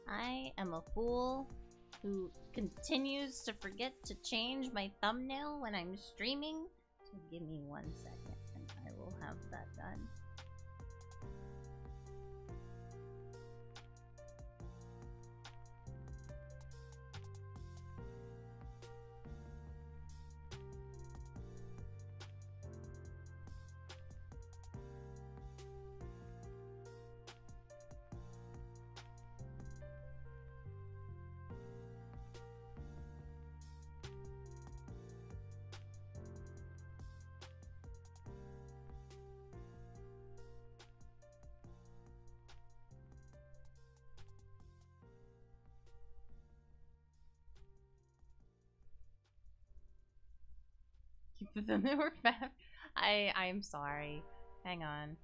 I am a fool who continues to forget to change my thumbnail when I'm streaming. So give me 1 second and I will have that done. Keep the network back. I'm sorry. Hang on.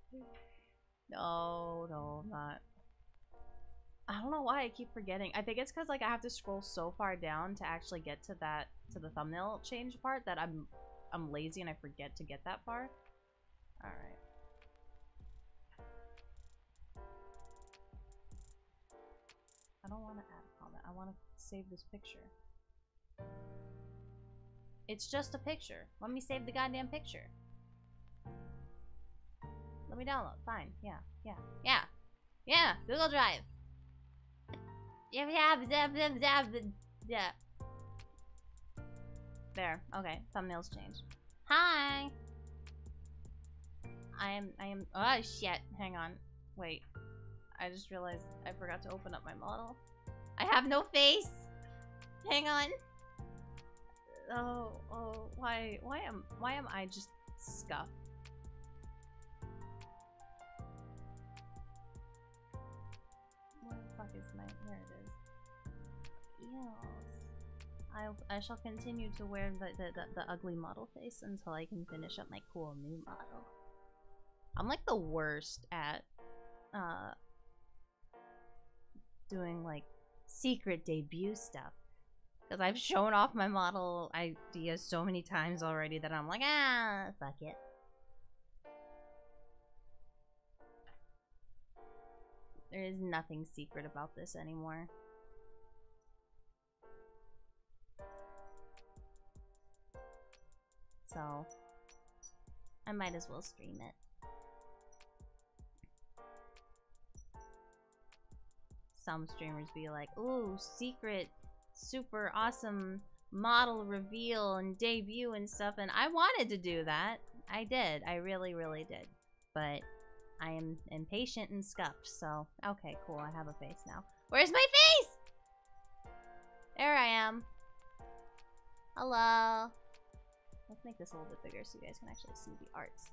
No, I'm not. I don't know why I keep forgetting. I think it's because like I have to scroll so far down to actually get to the thumbnail change part that I'm lazy and I forget to get that far. All right. I don't want to add a comment. I want to save this picture. It's just a picture. Let me save the goddamn picture. Let me download. Fine. Yeah. Google Drive. Yeah. There. Okay. Thumbnails changed. Hi. I am. Oh shit. Hang on. Wait. I just realized I forgot to open up my model. I have no face. Hang on. Oh. Why am I just scuffed? Where the fuck is my? There it is. Yes. I shall continue to wear the ugly model face until I can finish up my cool new model. I'm like the worst at doing like secret debut stuff. Because I've shown off my model ideas so many times already that I'm like, fuck it. There is nothing secret about this anymore. So, I might as well stream it. Some streamers be like, ooh, secret, super awesome model reveal and debut and stuff, and I wanted to do that. I did. I really, really did. But I am impatient and scuffed, so okay, cool. I have a face now. Where's my face? There I am. Hello. Let's make this a little bit bigger so you guys can actually see the arts.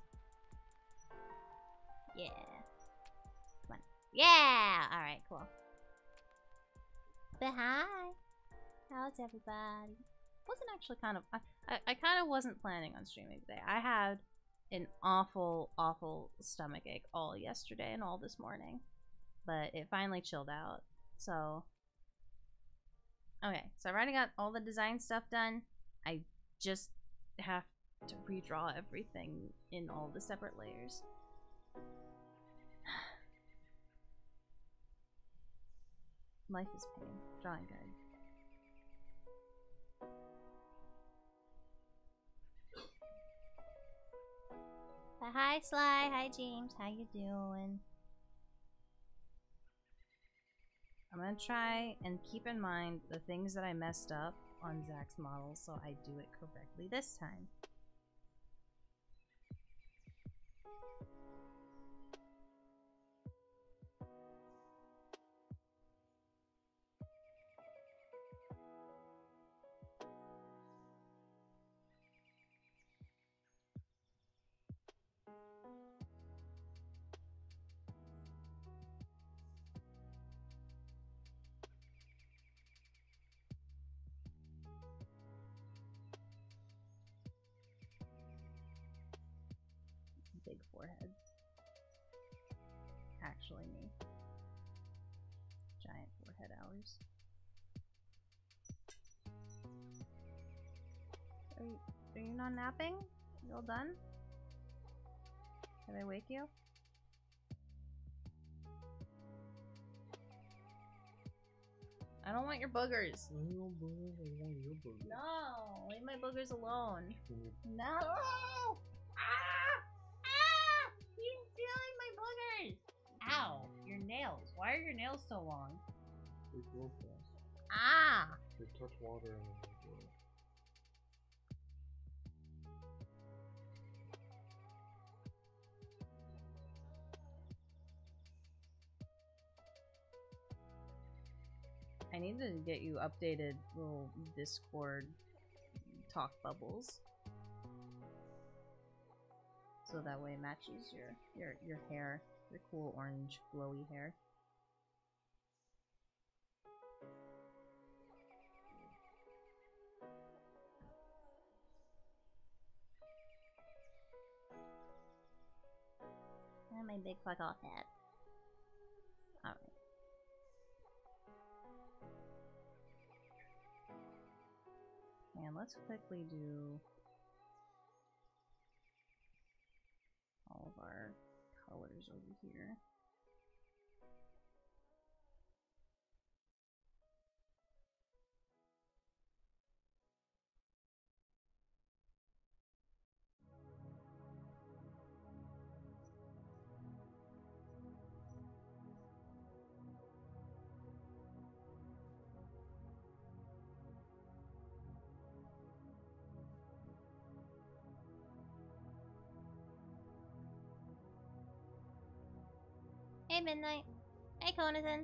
Yeah. Come on. Yeah! Alright, cool. But hi! How's everybody? Wasn't actually kind of... I kind of wasn't planning on streaming today. I had an awful, awful stomach ache all yesterday and all this morning. But it finally chilled out. So... Okay, so I've already got all the design stuff done. I just have to redraw everything in all the separate layers. Life is pain. Drawing good. Hi Sly, hi James, how you doing? I'm gonna try and keep in mind the things that I messed up on Zach's model so I do it correctly this time. Big forehead. Actually me. Giant forehead hours. Are you not napping? You all done? Can I wake you? I don't want your boogers. I don't want your boogers. No, leave my boogers alone. No. He's stealing my boogers. Ow, your nails. Why are your nails so long? They grow fast. Ah. They touch water and then they grow. I need to get you updated little Discord talk bubbles. So that way it matches your hair, your cool orange glowy hair. And my big fuck off hat. Alright. And let's quickly do all of our colors over here. Hey Midnight. Hey Conathan.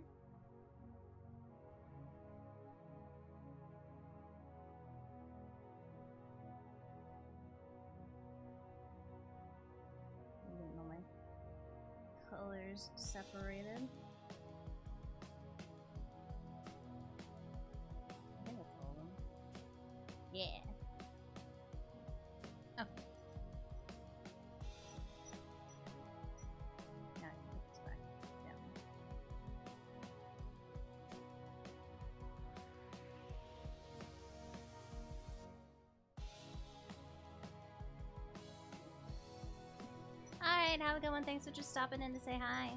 Getting all my colors separated. I think that's all of them. Yeah. Okay. Now I can put this back down. Alright, have a good one. Thanks for just stopping in to say hi.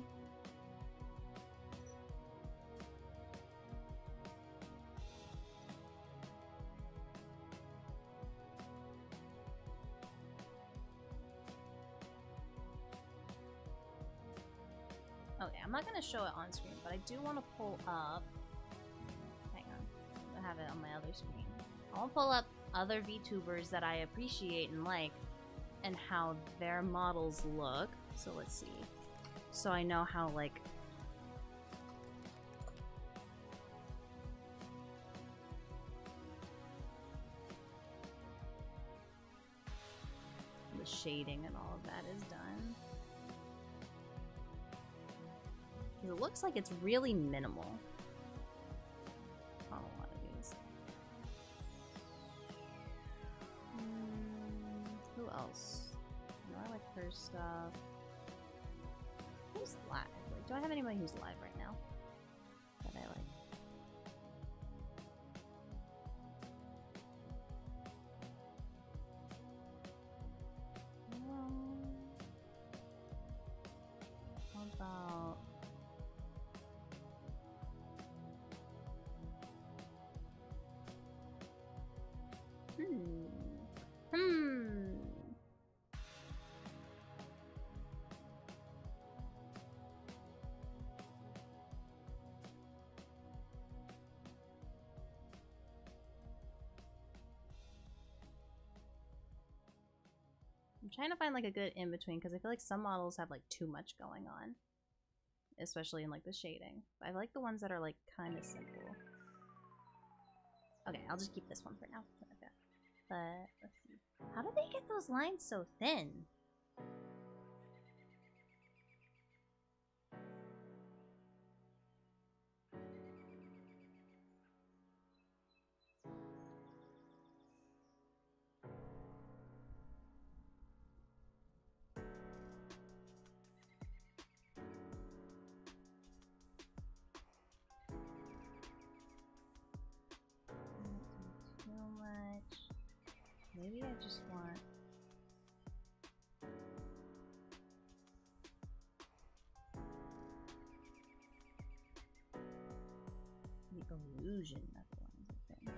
Okay, I'm not going to show it on screen, but I do want to pull up... Hang on. I have it on my other screen. I want to pull up other VTubers that I appreciate and like, and how their models look. So let's see. So I know how, like... the shading and all of that is done. It looks like it's really minimal on a lot of these. Who else? I like her stuff. Who's live? Like, do I have anybody who's live right now that I like? How about... I'm trying to find like a good in between because I feel like some models have like too much going on, especially in like the shading. But I like the ones that are like kind of simple. Okay, I'll just keep this one for now. Okay. But let's see. How do they get those lines so thin? Maybe I just want... the Fusion. That's the one I think.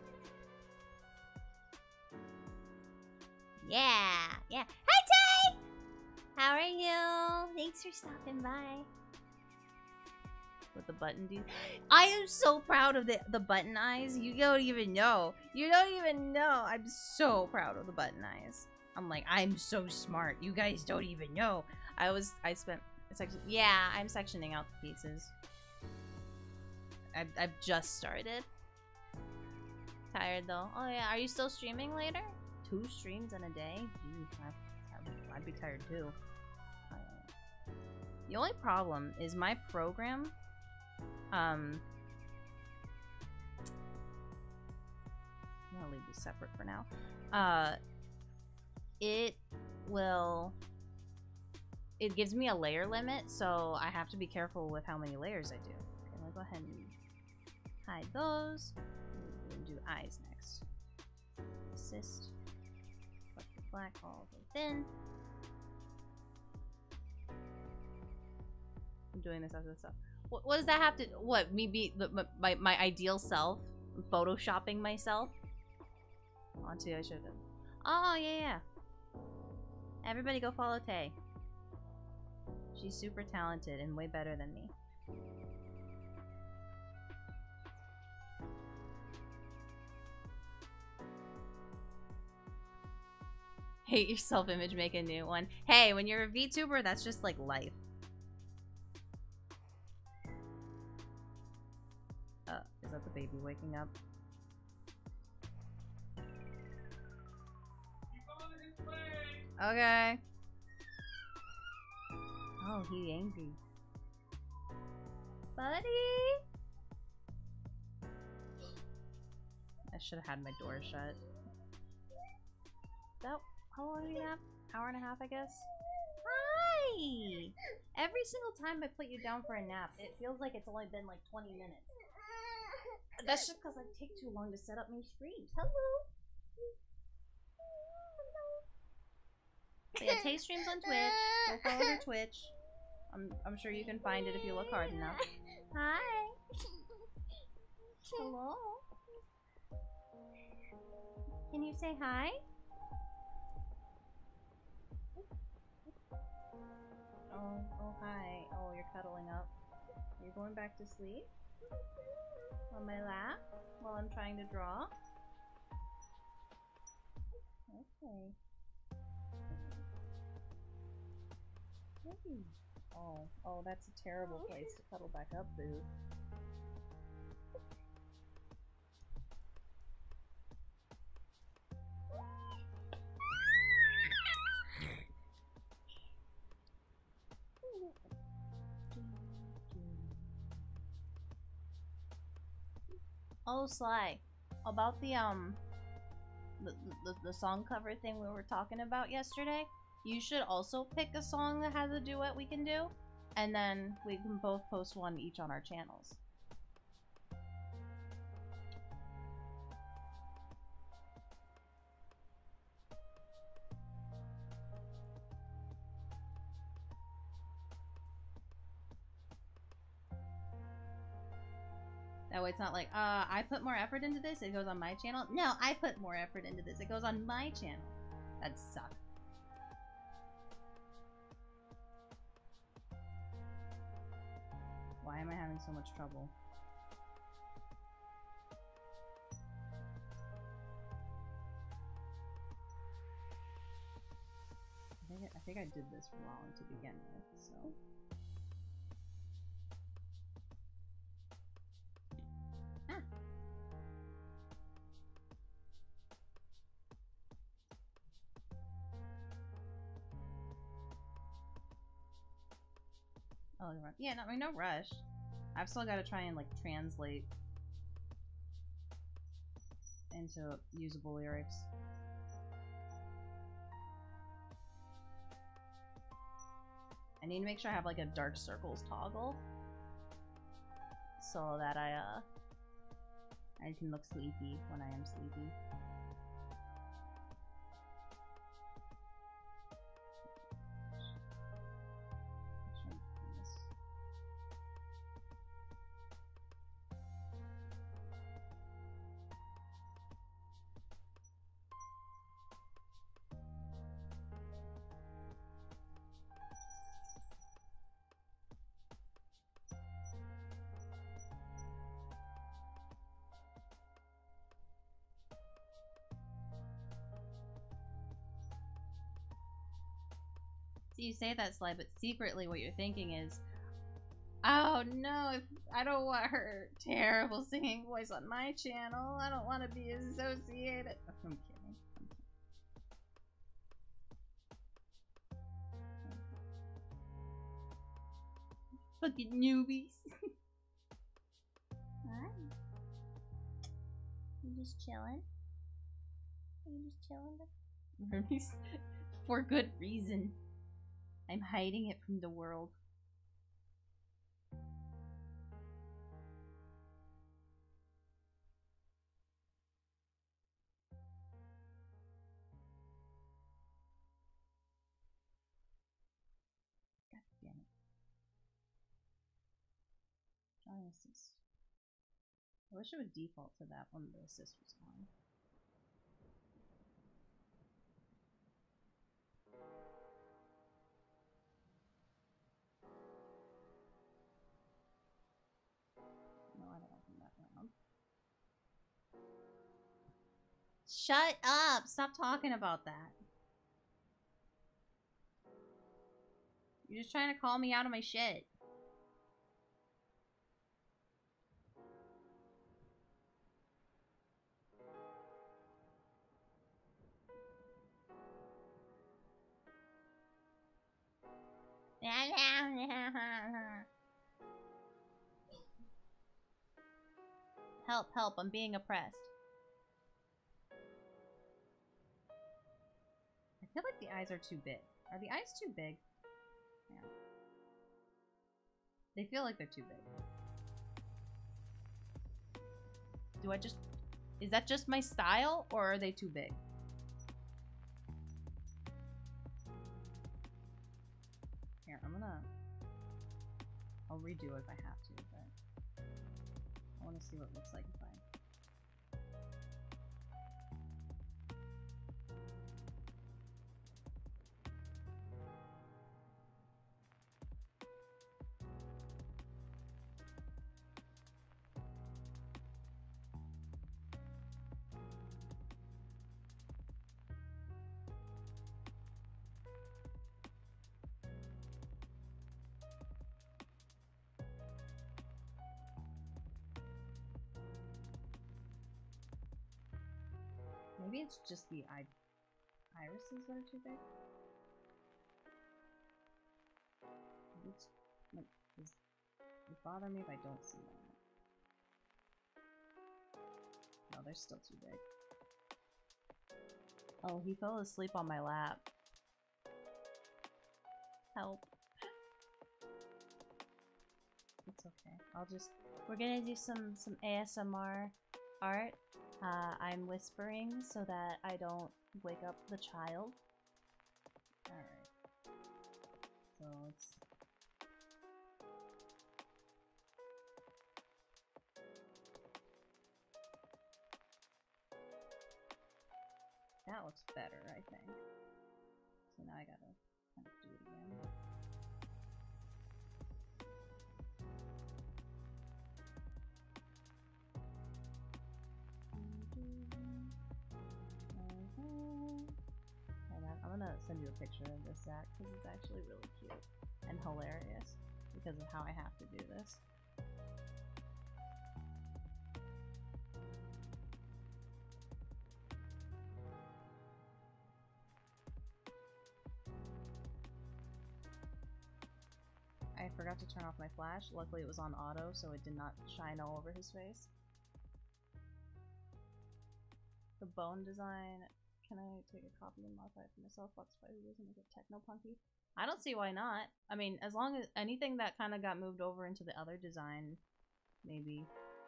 Yeah, yeah. Hi, Tay! How are you? Thanks for stopping by. With the button, dude. I am so proud of the button eyes. You don't even know. You don't even know. I'm so proud of the button eyes. I'm like, I'm so smart. You guys don't even know. I spent section. Yeah, I'm sectioning out the pieces. I've just started. Tired though. Oh yeah, are you still streaming later? 2 streams in a day? Jeez, I'd be tired too. The only problem is my program. I'm gonna leave these separate for now. It gives me a layer limit, so I have to be careful with how many layers I do. Okay, I'm gonna go ahead and hide those. And do eyes next. Assist. Put the black all the way thin. I'm doing this other stuff. What does that have to? What, me be my ideal self? Photoshopping myself? Onto I should have. Oh yeah. Everybody go follow Tay. She's super talented and way better than me. Hate your self-image, make a new one. Hey, when you're a VTuber, that's just like life. Is that the baby waking up? Okay. Oh, he angry. Buddy! I should have had my door shut. That, how long do you have? Hour and a half, I guess? Hi! Every single time I put you down for a nap, it feels like it's only been like 20 minutes. That's just because I take too long to set up new streams. Hello! But yeah, Tay streams on Twitch. Go follow her Twitch. I'm sure you can find it if you look hard enough. Hi! Hello? Can you say hi? Oh hi. Oh, you're cuddling up. You're going back to sleep? On my lap? While I'm trying to draw? Okay. Hey. Oh, that's a terrible place to cuddle back up, boo. Oh, Sly, about the song cover thing we were talking about yesterday, you should also pick a song that has a duet we can do, and then we can both post one each on our channels. That way it's not like, I put more effort into this, it goes on my channel. No, I put more effort into this, it goes on my channel. That'd suck. Why am I having so much trouble? I think I did this wrong to begin with, so... Oh, yeah, no, I mean, no rush. I've still got to try and, like, translate into usable lyrics. I need to make sure I have, like, a dark circles toggle so that I can look sleepy when I am sleepy. You say that, Sly, but secretly what you're thinking is, oh no, if I don't want her terrible singing voice on my channel. I don't want to be associated. I'm kidding. Fucking newbies. Alright. You just chilling? You just chilling? For good reason. I'm hiding it from the world. God damn it. Drawing assist. I wish it would default to that when the assist was on. No, I don't want them that round. Shut up! Stop talking about that. You're just trying to call me out of my shit. Help, help, I'm being oppressed. I feel like the eyes are too big. Are the eyes too big? Yeah. They feel like they're too big. Do I just... Is that just my style, or are they too big? Here, I'm gonna... I'll redo it if I have to, but... I want to see what it looks like if I... Maybe it's just the irises that are too big. It's like, does it bother me if I don't see that? No, they're still too big. Oh, he fell asleep on my lap. Help. It's okay. I'll just... We're gonna do some ASMR art. I'm whispering so that I don't wake up the child. Alright. So let's... That looks better, I think. So now I gotta kind of do it again. I'm gonna send you a picture of this, Zach, because it's actually really cute and hilarious because of how I have to do this. I forgot to turn off my flash. Luckily it was on auto, so it did not shine all over his face. The bone design. Can I take a copy and modify it for myself? Fox 5 years and make it techno-punky? I don't see why not. I mean, as long as anything that kind of got moved over into the other design, maybe.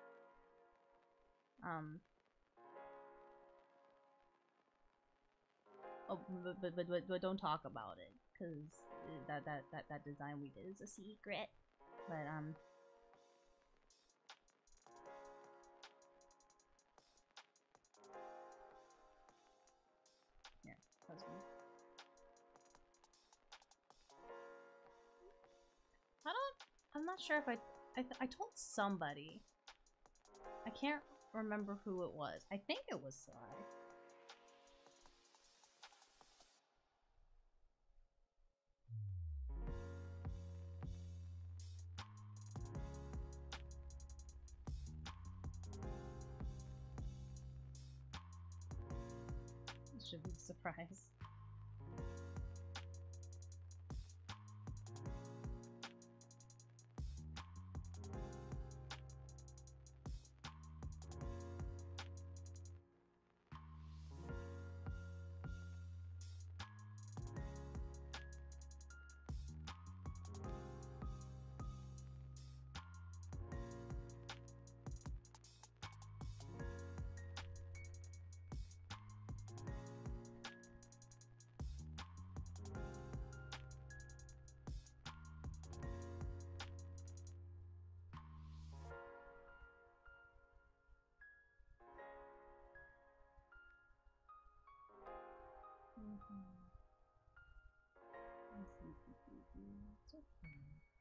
Oh, but don't talk about it, because that design we did is a secret. But, here, husband. I'm not sure if I told somebody. I can't remember who it was. I think it was Sly. should be a surprise. It's okay.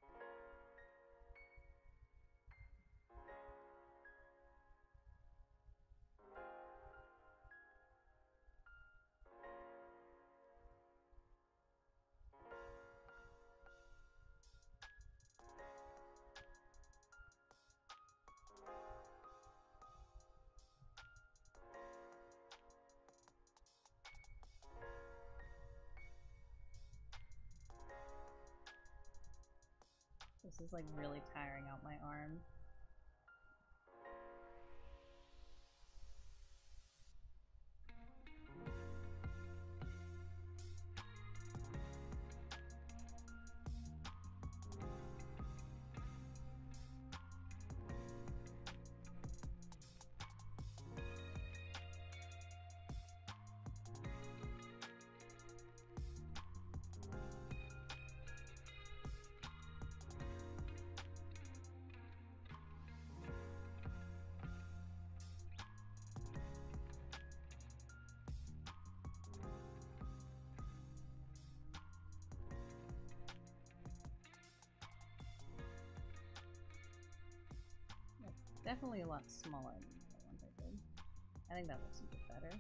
This is like really tiring out my arm. Definitely a lot smaller than the other ones I did. I think that looks a bit better.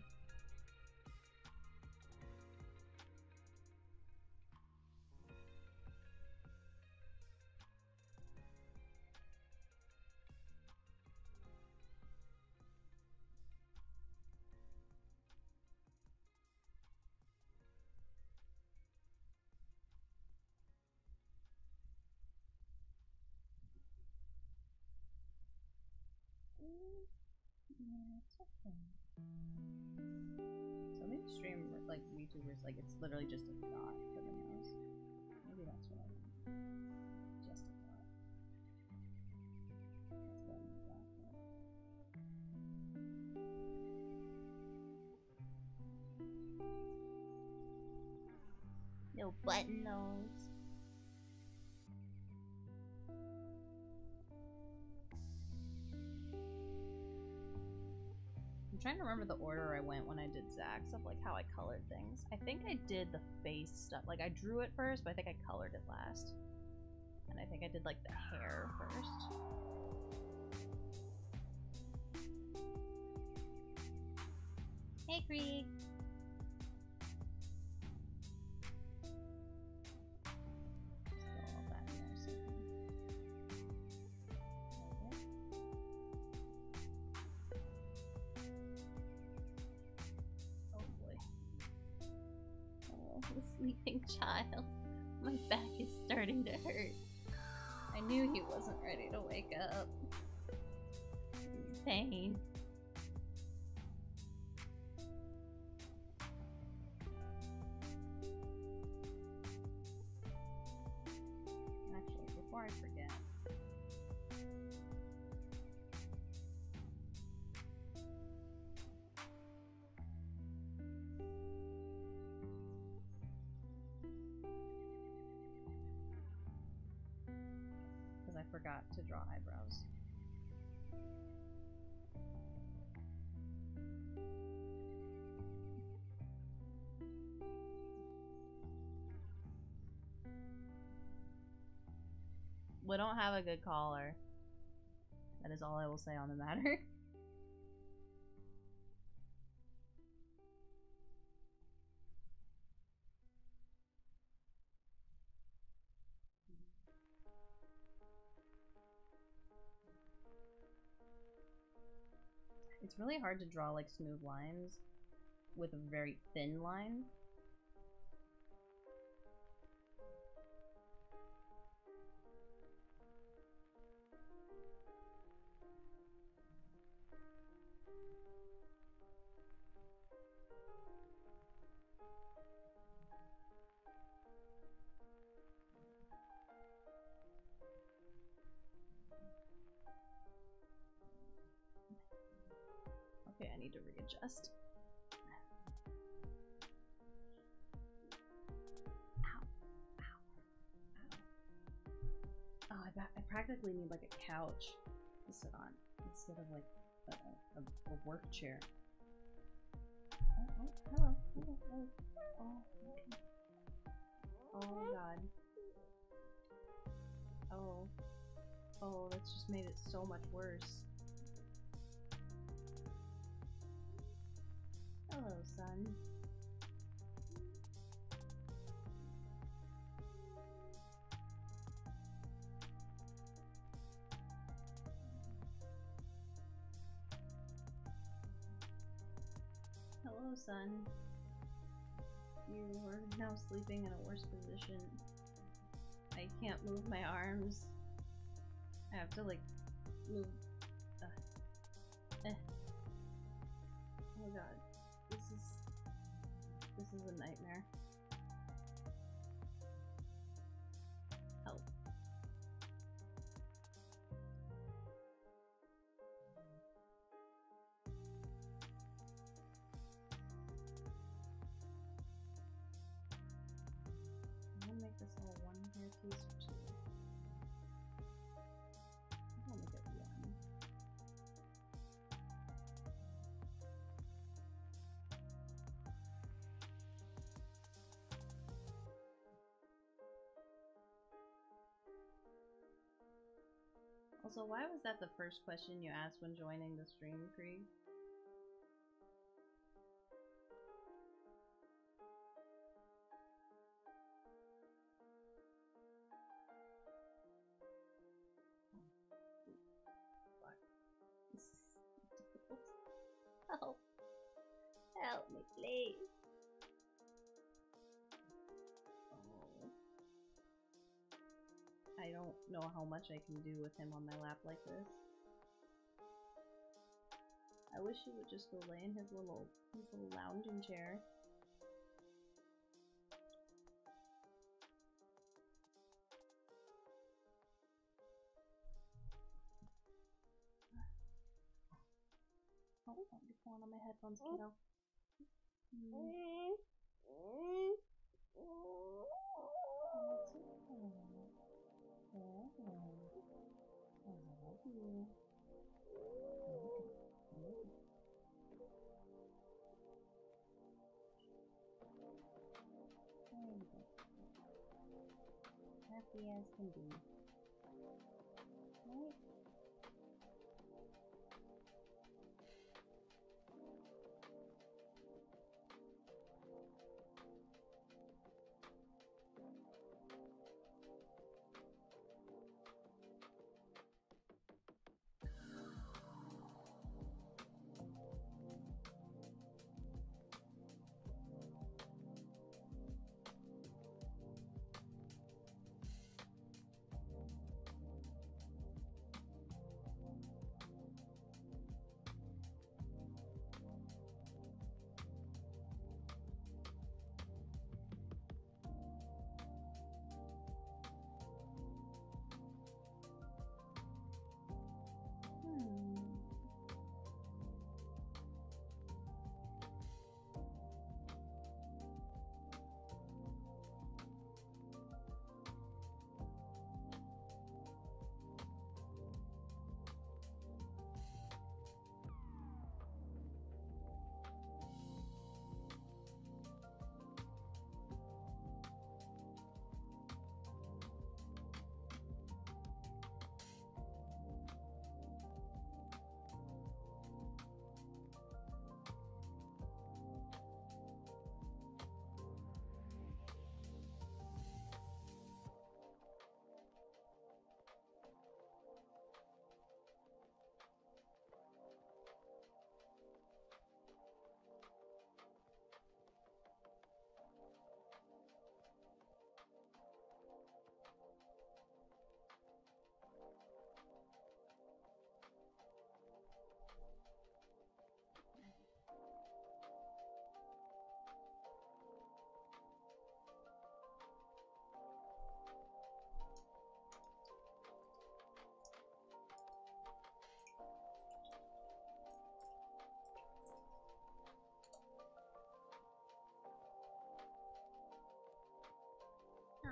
Yeah, it's okay. So many stream like YouTubers, like it's literally just a dot for the nose. Maybe that's what I want. Just a dot. That's what I got. No button nose. I'm trying to remember the order I went when I did Zach's of like how I colored things. I think I did the face stuff. Like I drew it first, but I think I colored it last. And I think I did like the hair first. Hey, Krieg. Sleeping child. My back is starting to hurt. I knew he wasn't ready to wake up. Pain. Actually, before I forget. I forgot to draw eyebrows. We don't have a good caller. That is all I will say on the matter. It's really hard to draw like smooth lines with a very thin line. Okay, I need to readjust. Ow. Ow. Ow. Oh, I practically need like a couch to sit on instead of like a work chair. Oh, hello. Hello. Oh, okay. Oh god. Oh. Oh, that's just made it so much worse. Hello, son. Hello, son. You are now sleeping in a worse position. I can't move my arms. I have to, like, move. Oh god. This is a nightmare. Help. I'm gonna make this all one hair piece or two. I'm gonna make it one. Also, why was that the first question you asked when joining the stream, Krieg? Fuck. This is difficult. Help. Help me, please. Oh. I don't know how much I can do with him on my lap like this. I wish he would just go lay in his little lounging chair. Oh, don't be pulling on my headphones, kiddo. I love you. There we go. Happy as can be. Right?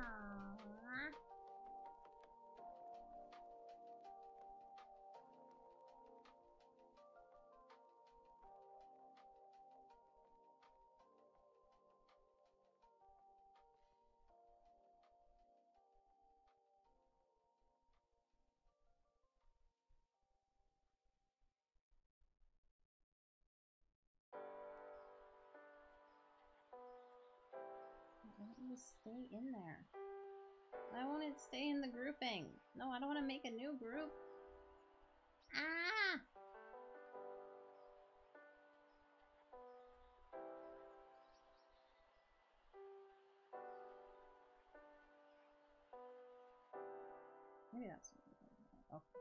Aww. I want you to stay in there. I want it to stay in the grouping. No, I don't want to make a new group. Ah! Maybe that's what I'm talking about. Okay.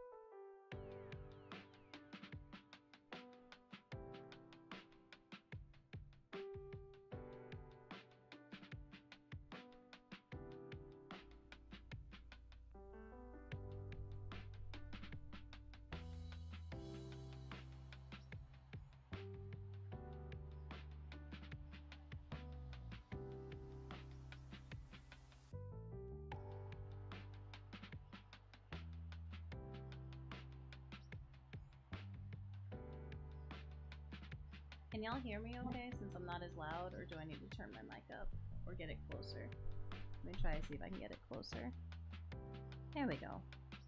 Can y'all hear me okay since I'm not as loud, or do I need to turn my mic up or get it closer? Let me try to see if I can get it closer. There we go.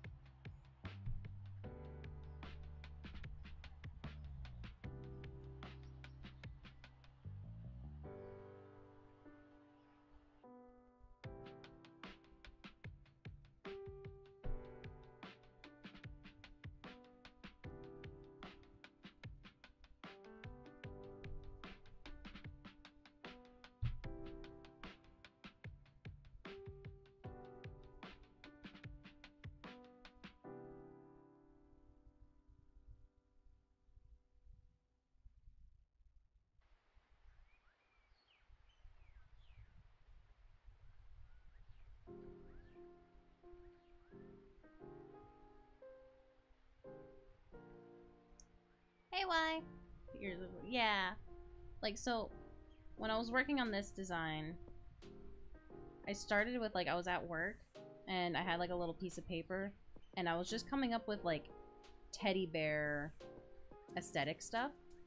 Hey, why? Yeah. Like, so, when I was working on this design, I started with, like, I was at work, and I had, like, a little piece of paper, and I was just coming up with, like, teddy bear aesthetic stuff.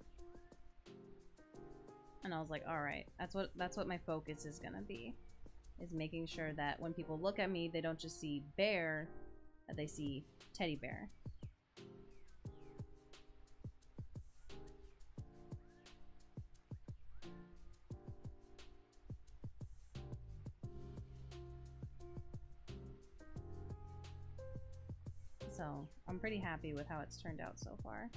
And I was like, alright, that's what my focus is gonna be. Is making sure that when people look at me, they don't just see bear, that they see teddy bear. So, I'm pretty happy with how it's turned out so far.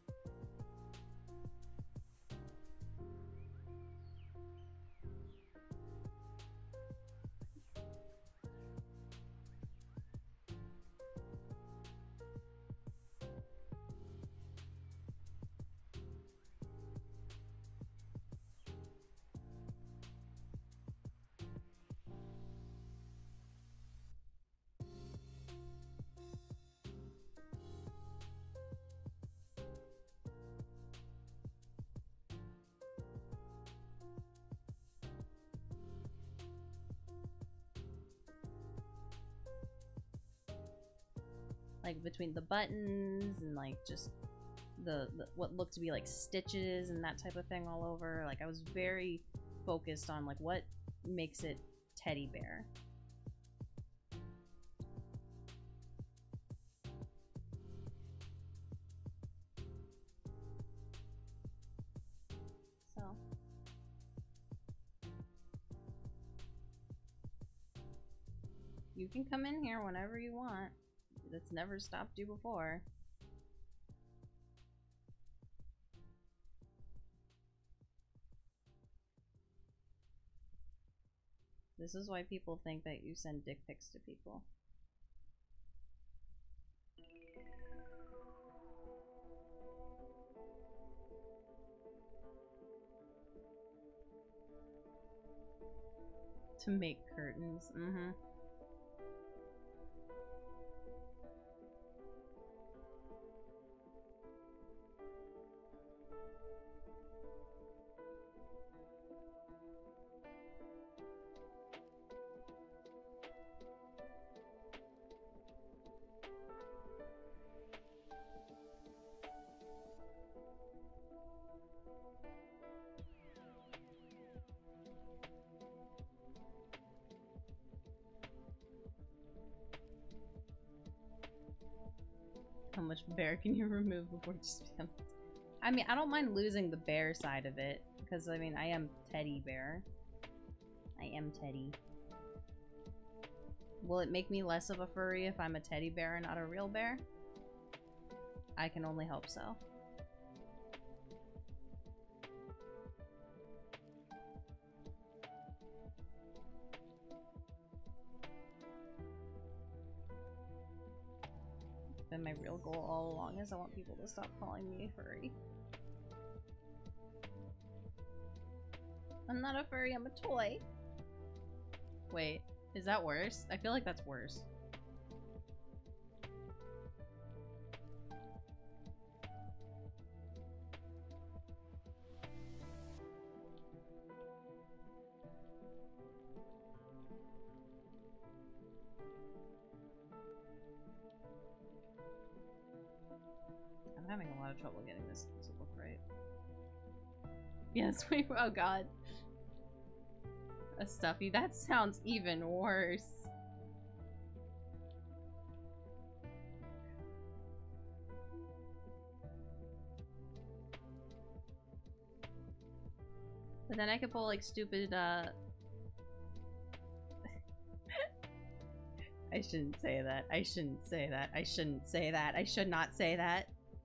Like between the buttons and like just the what looked to be like stitches and that type of thing all over. Like I was very focused on like what makes it teddy bear. So you can come in here whenever you want. That's never stopped you before. This is why people think that you send dick pics to people. To make curtains. Mm-hmm. much bear can you remove before it just becomes... I mean, I don't mind losing the bear side of it, because, I mean, I am teddy bear. I am teddy. Will it make me less of a furry if I'm a teddy bear and not a real bear? I can only hope so. Been my real goal all along is I want people to stop calling me a furry. I'm not a furry, I'm a toy. Wait, is that worse? I feel like that's worse. I'm having a lot of trouble getting this to look right. Yes, wait, oh god. A stuffy, that sounds even worse. But then I could pull like stupid, I shouldn't say that. I shouldn't say that. I shouldn't say that. I should not say that.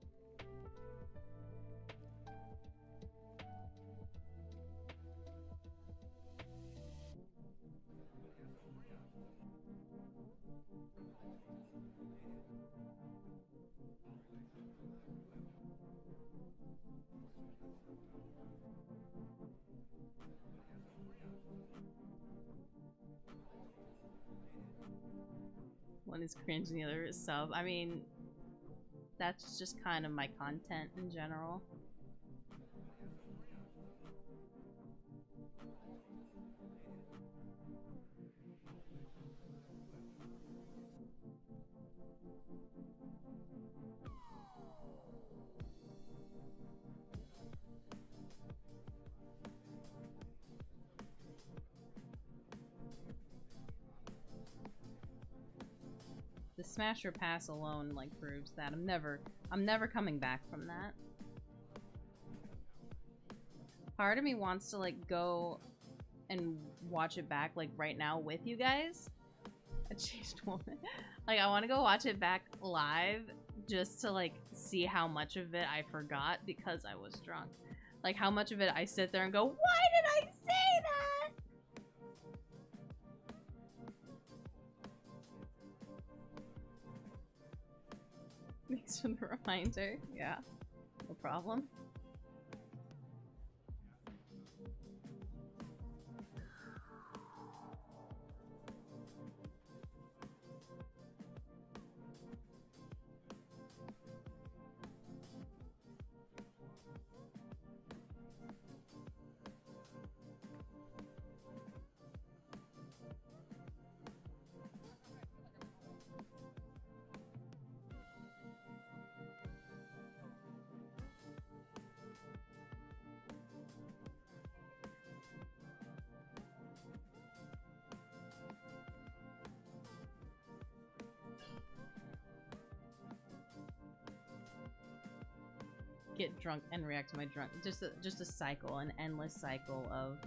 One is cringe and the other is sub. I mean, that's just kind of my content in general. The smash or pass alone like proves that I'm never coming back from that. Part of me wants to like go and watch it back like right now with you guys. A changed woman. Like I want to go watch it back live just to like see how much of it I forgot because I was drunk. Like how much of it I sit there and go, why did I say that? Thanks for the reminder. Yeah, no problem. Get drunk and react to my drunk. Just a cycle, an endless cycle of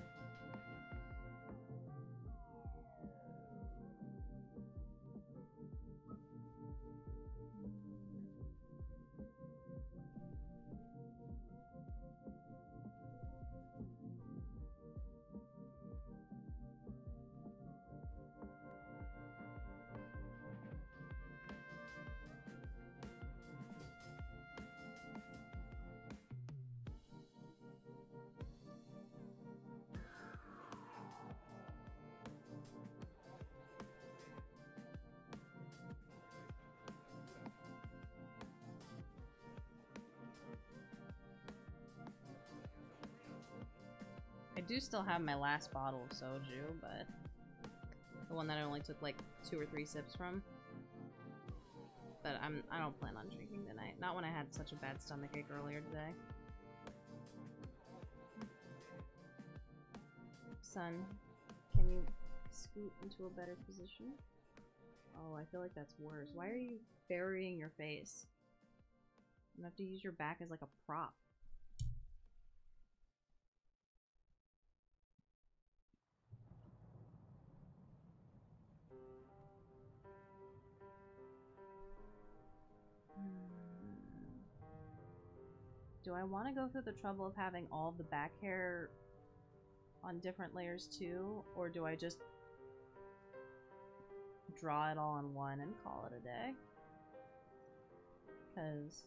I do still have my last bottle of soju, but the one that I only took like 2 or 3 sips from. But I don't plan on drinking tonight. Not when I had such a bad stomachache earlier today. Son, can you scoot into a better position? Oh, I feel like that's worse. Why are you burying your face? You have to use your back as like a prop. Do I want to go through the trouble of having all the back hair on different layers too? Or do I just draw it all on one and call it a day? Because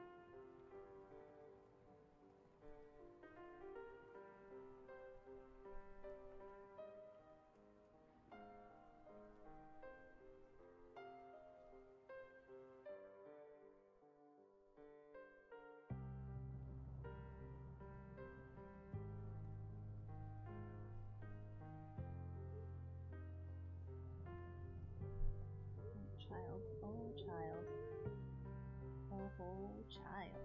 child, oh child, oh child.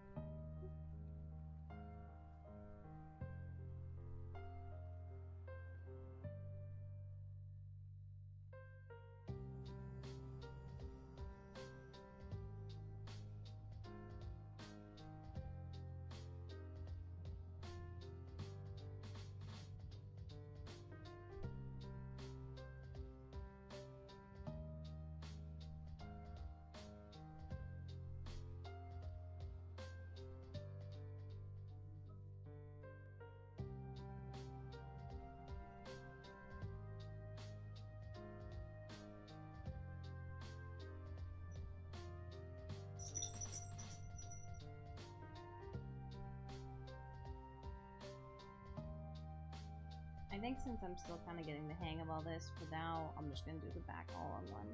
I think since I'm still kind of getting the hang of all this, for now, I'm just going to do the back all on one.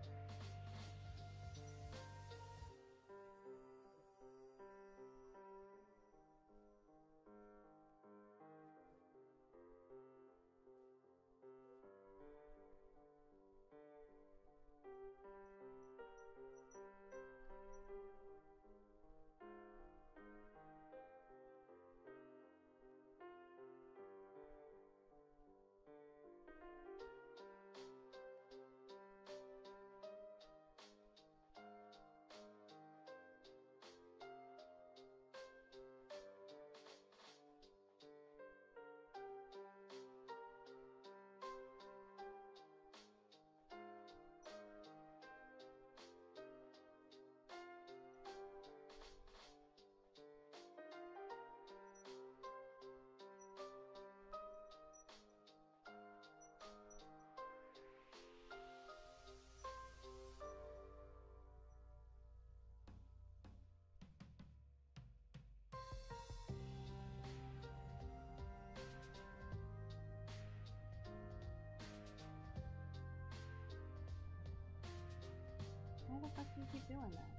Why the fuck do you keep doing that?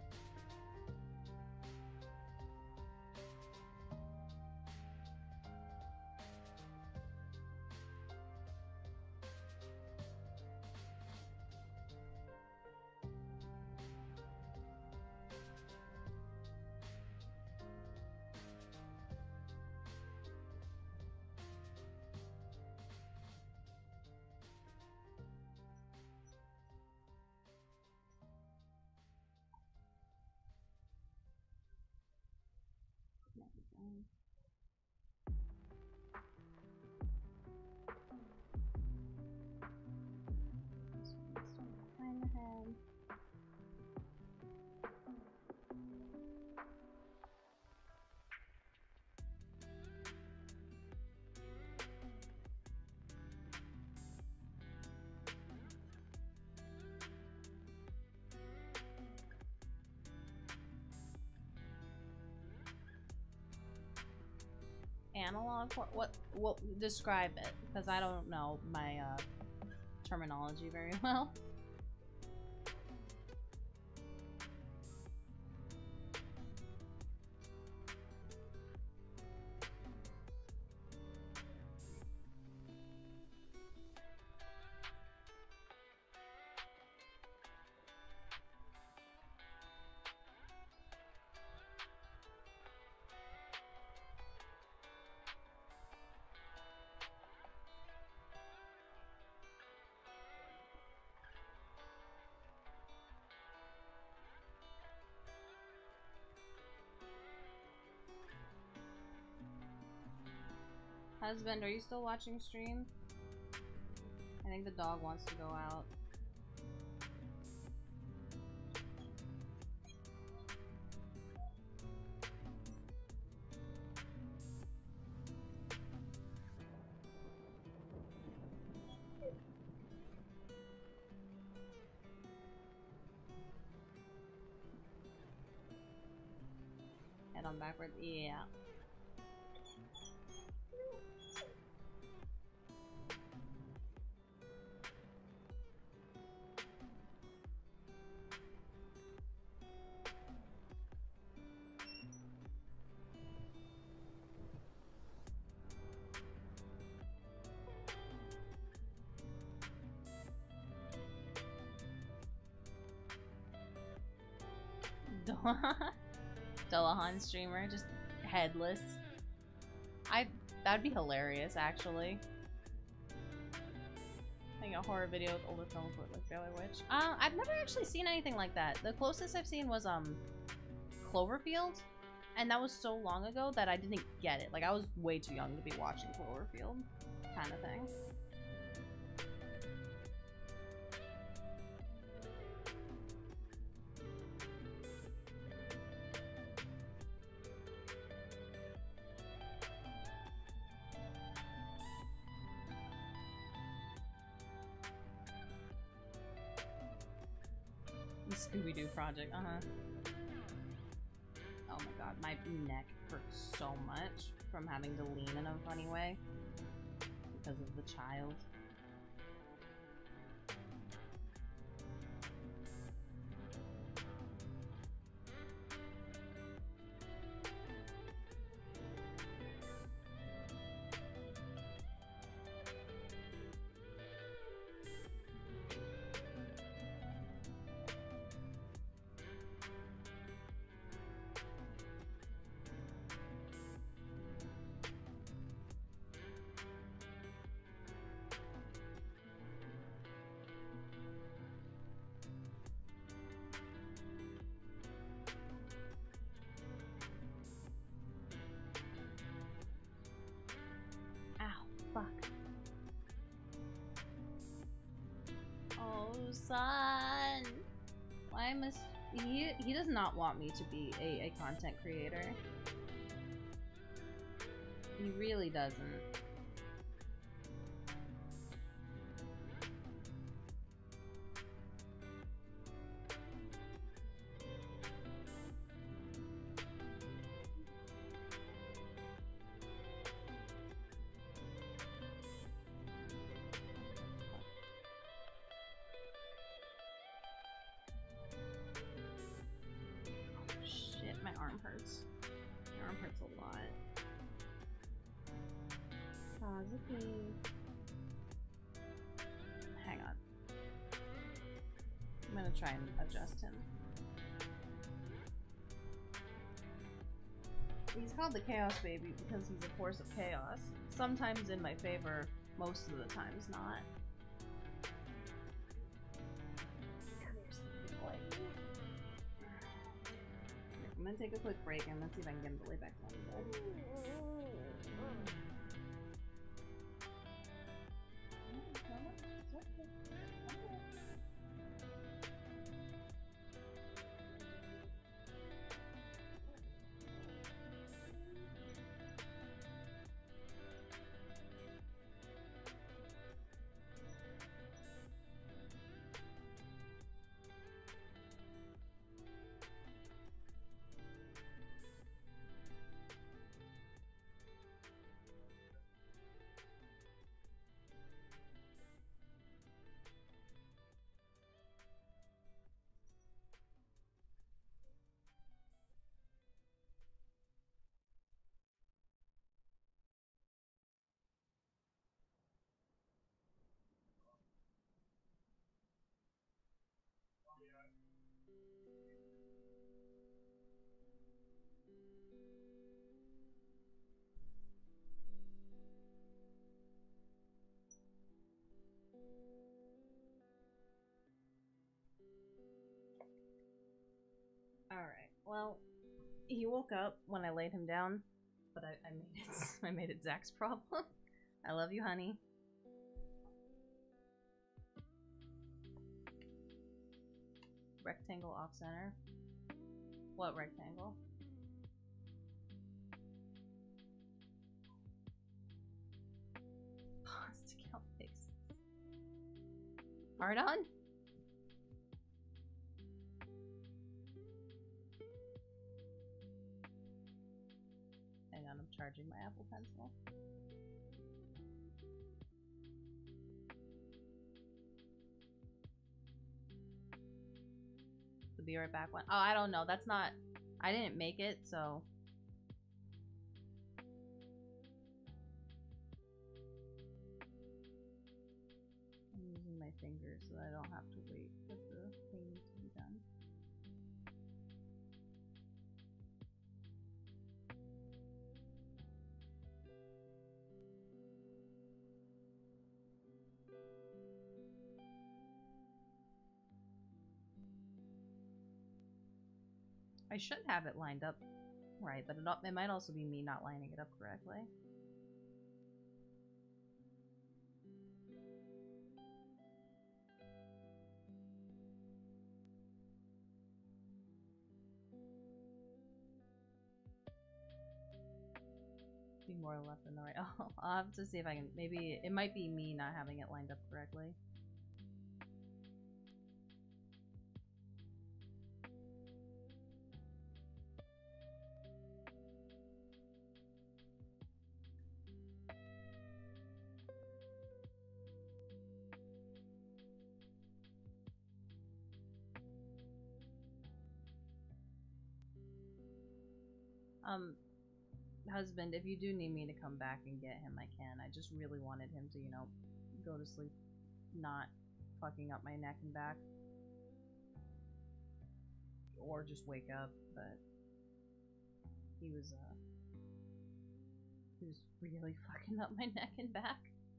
Behind the head. Analog? What? Describe it, because I don't know my terminology very well. Husband, are you still watching stream? I think the dog wants to go out. Head on backwards. Yeah. Dullahan streamer, just headless. That'd be hilarious, actually. Like a horror video with older film footage like Fairly Witch. I've never actually seen anything like that. The closest I've seen was Cloverfield, and that was so long ago that I didn't get it. Like I was way too young to be watching Cloverfield, kind of thing. The Scooby-Doo project, Oh my god, my neck hurts so much from having to lean in a funny way because of the child. Son, why must he does not want me to be a content creator. He really doesn't. Hang on. I'm gonna try and adjust him. He's called the Chaos Baby because he's a force of chaos. Sometimes in my favor, most of the times not. Come here, sleepy boy. I'm gonna take a quick break and let's see if I can get him to lay back down in bed. Alright, well, he woke up when I laid him down, but I made it. I made it Zach's problem. I love you, honey. Rectangle off center. What rectangle? Pause to count faces. Hard on? Hang on, I'm charging my Apple Pencil. The Be Right Back one. Oh, I don't know. That's not... I didn't make it, so... I'm using my fingers so I don't have to wait for the thing to be done. I should have it lined up right, but it might also be me not lining it up correctly. Be more left than the right. Oh, I'll have to see if I can. Maybe it might be me not having it lined up correctly. Husband, if you do need me to come back and get him, I can. I just really wanted him to, you know, go to sleep not fucking up my neck and back. Or just wake up, but he was really fucking up my neck and back.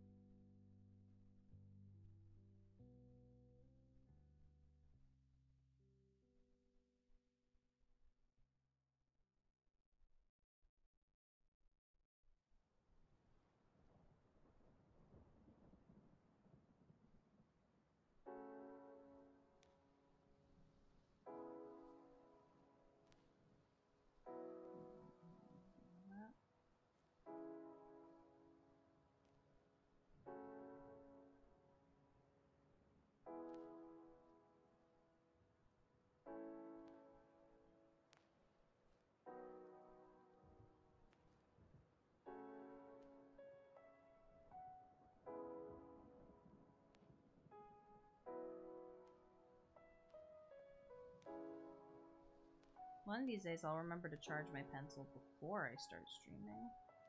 One of these days I'll remember to charge my pencil before I start streaming.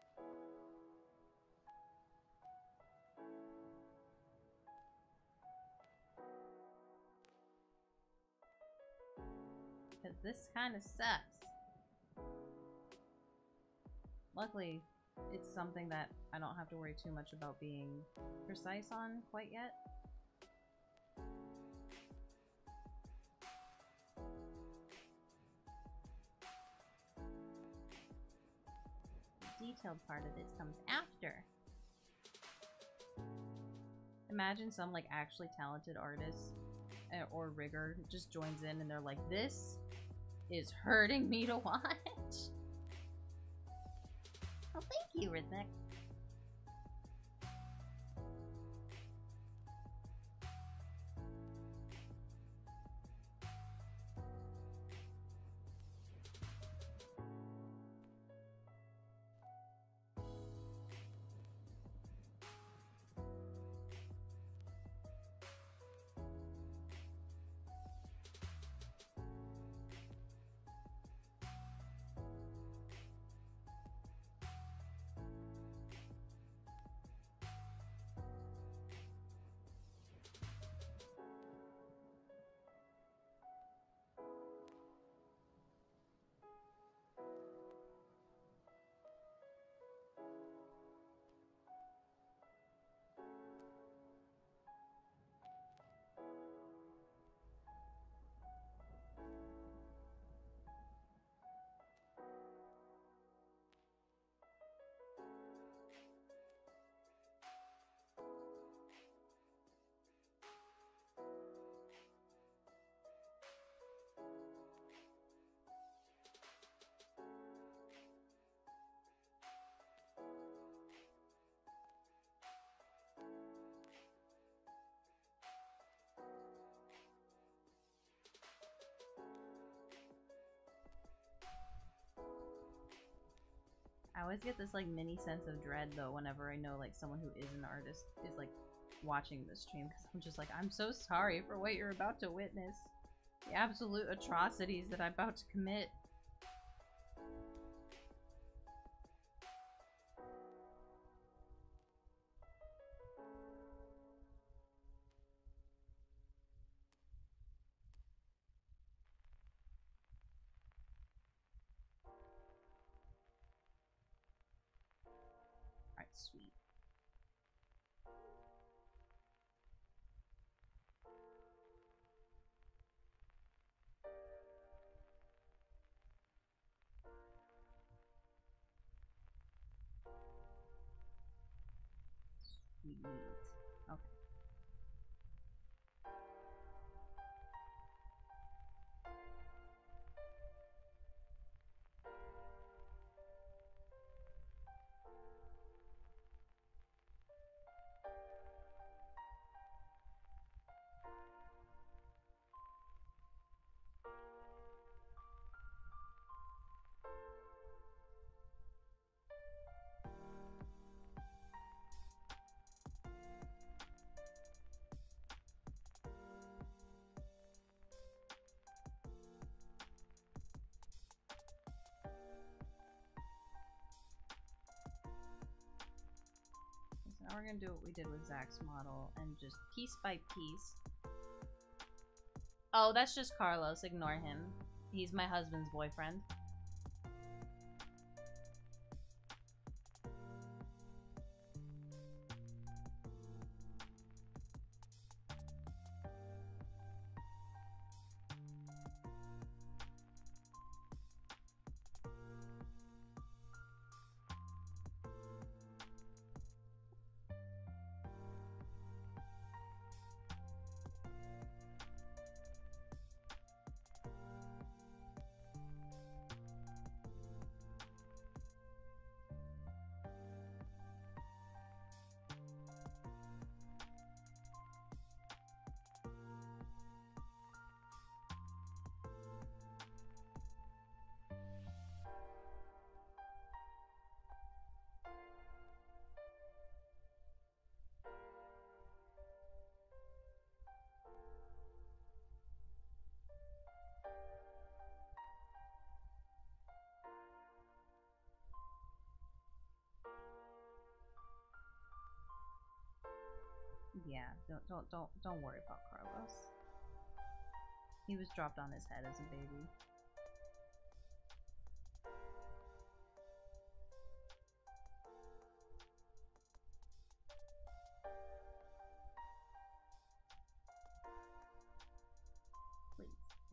Because this kind of sucks. Luckily, it's something that I don't have to worry too much about being precise on quite yet. Detailed part of this comes after. Imagine some like actually talented artist or rigger just joins in and they're like, this is hurting me to watch. Oh, thank you, Rhythmic. I always get this like mini sense of dread though whenever I know like someone who is an artist is like watching this stream, because I'm just like, I'm so sorry for what you're about to witness. The absolute atrocities that I'm about to commit. Alright, sweet. Sweet. Okay. Now we're gonna do what we did with Zach's model and just piece by piece. Oh, that's just Carlos. Ignore him. He's my husband's boyfriend. Yeah, don't worry about Carlos. He was dropped on his head as a baby. Please.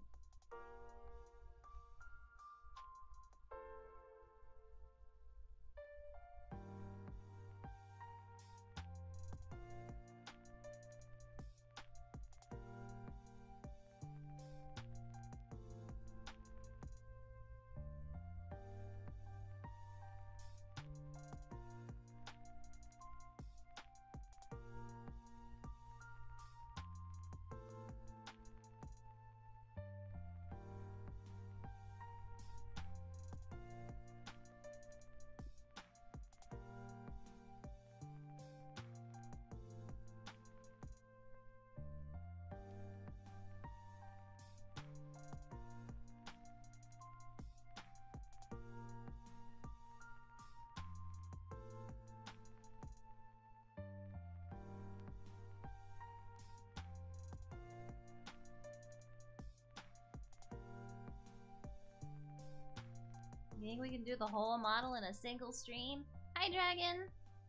You think we can do the whole model in a single stream? Hi, Dragon!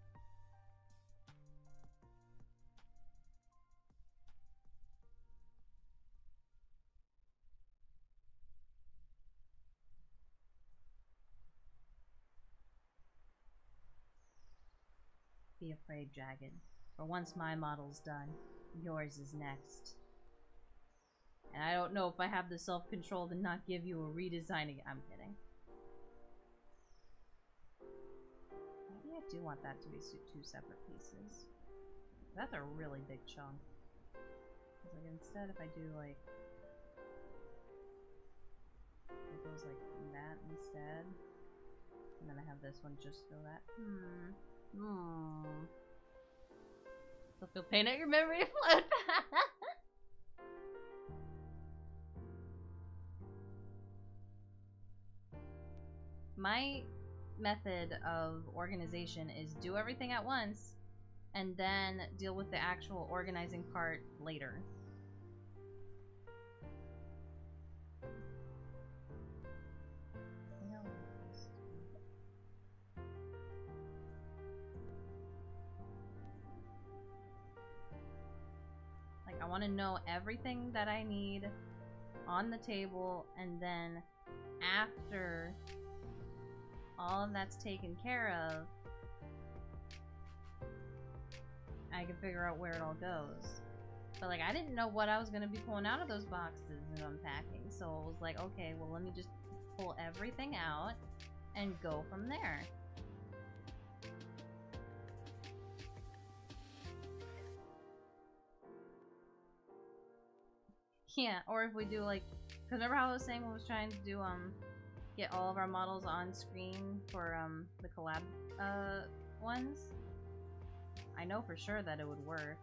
Be afraid, Dragon. For once my model's done, yours is next. And I don't know if I have the self-control to not give you a redesign again. I'm kidding. Maybe I do want that to be two separate pieces. That's a really big chunk. Like instead, if I do like it goes like that instead, And then I have this one just so that. Still feel pain at your memory float. My method of organization is do everything at once and then deal with the actual organizing part later. Like, I want to know everything that I need on the table, and then after all of that's taken care of, I can figure out where it all goes. But like, I didn't know what I was gonna be pulling out of those boxes and unpacking, so I was like, okay, well, let me just pull everything out and go from there. Yeah, or if we do like, cause remember how I was saying I was trying to do get all of our models on screen for the collab ones? I know for sure that it would work.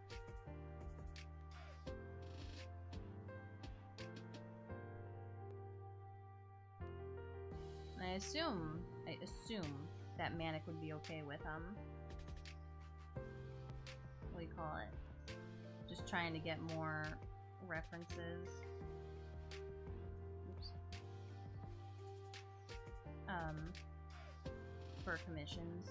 And I assume that Manic would be okay with what do you call it? Just trying to get more references. Oops. For commissions.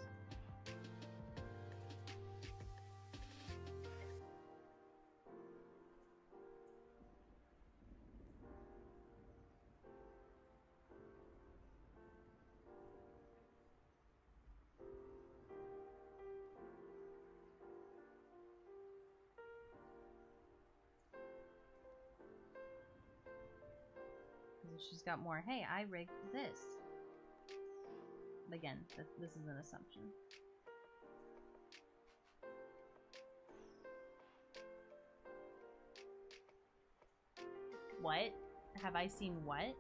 She's got more, hey, I rigged this. But again, this is an assumption. What? Have I seen what?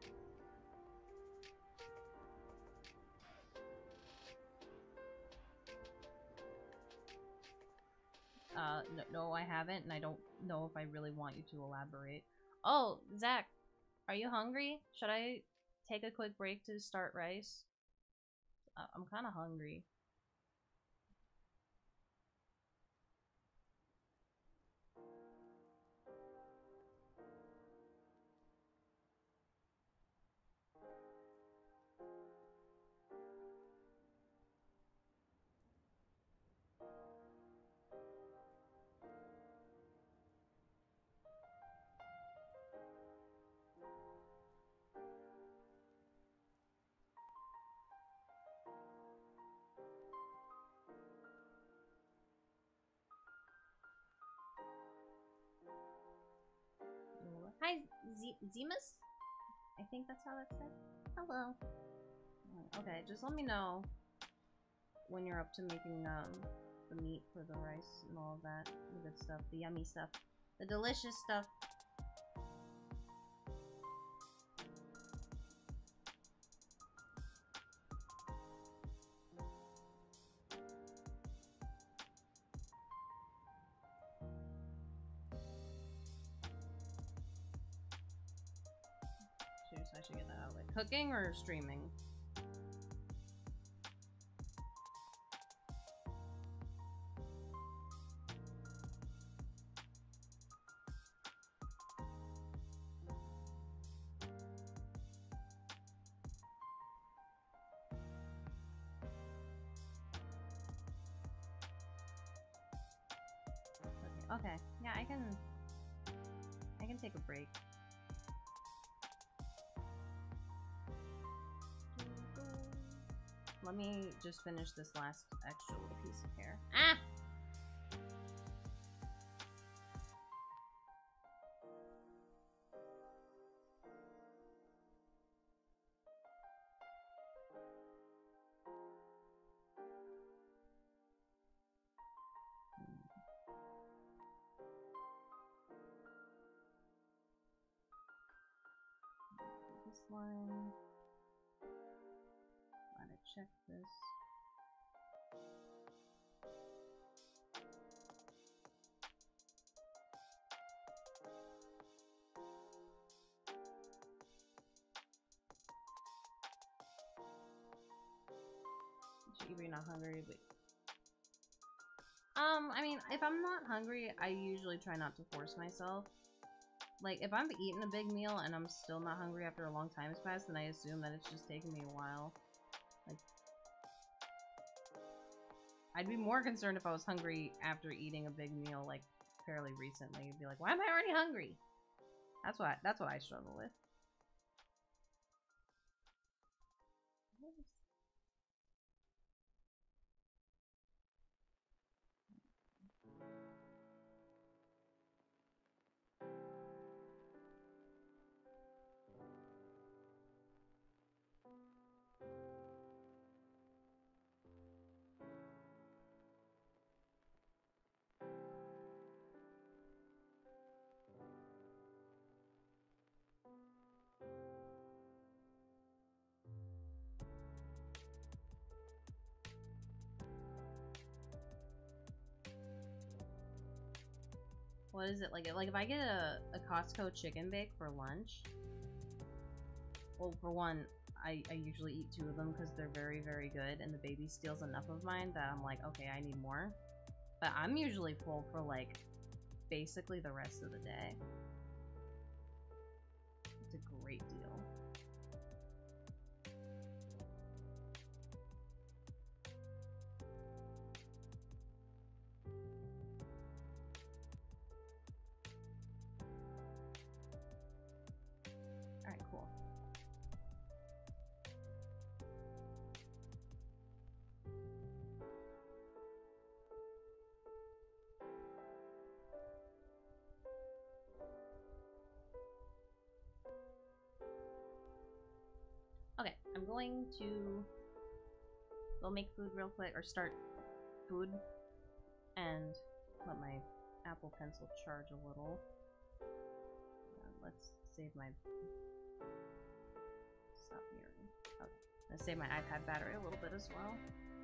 No, I haven't, and I don't know if I really want you to elaborate. Oh, Zach, are you hungry? Should I take a quick break to start rice? I'm kind of hungry. Hi, Zemus? I think that's how that's said. Hello. Okay, just let me know when you're up to making the meat for the rice and all of that. The good stuff, the yummy stuff, the delicious stuff. I should get that out of it. Cooking or streaming? Okay. Yeah, I can take a break. Let me just finish this last extra little piece of hair. Ah! This one. Let it check this. If you're not hungry, but I mean, if I'm not hungry, I usually try not to force myself. Like, if I'm eating a big meal and I'm still not hungry after a long time has passed, then I assume that it's just taking me a while. Like, I'd be more concerned if I was hungry after eating a big meal, like, fairly recently. I'd be like, why am I already hungry? That's what I struggle with. What is it like? Like if I get a Costco chicken bake for lunch, well, for one, I usually eat 2 of them because they're very, very good, and the baby steals enough of mine that I'm like, okay, I need more. But I'm usually full for like basically the rest of the day. It's a great deal. Alright, cool. Okay, I'm going to go make food real quick, or start food, and let my Apple Pencil charge a little. Let's save my... Stop hearing. Okay, let's save my iPad battery a little bit as well.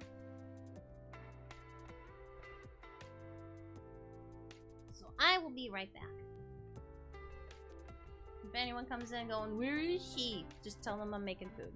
So I will be right back. If anyone comes in going, where is she? Just tell them I'm making food.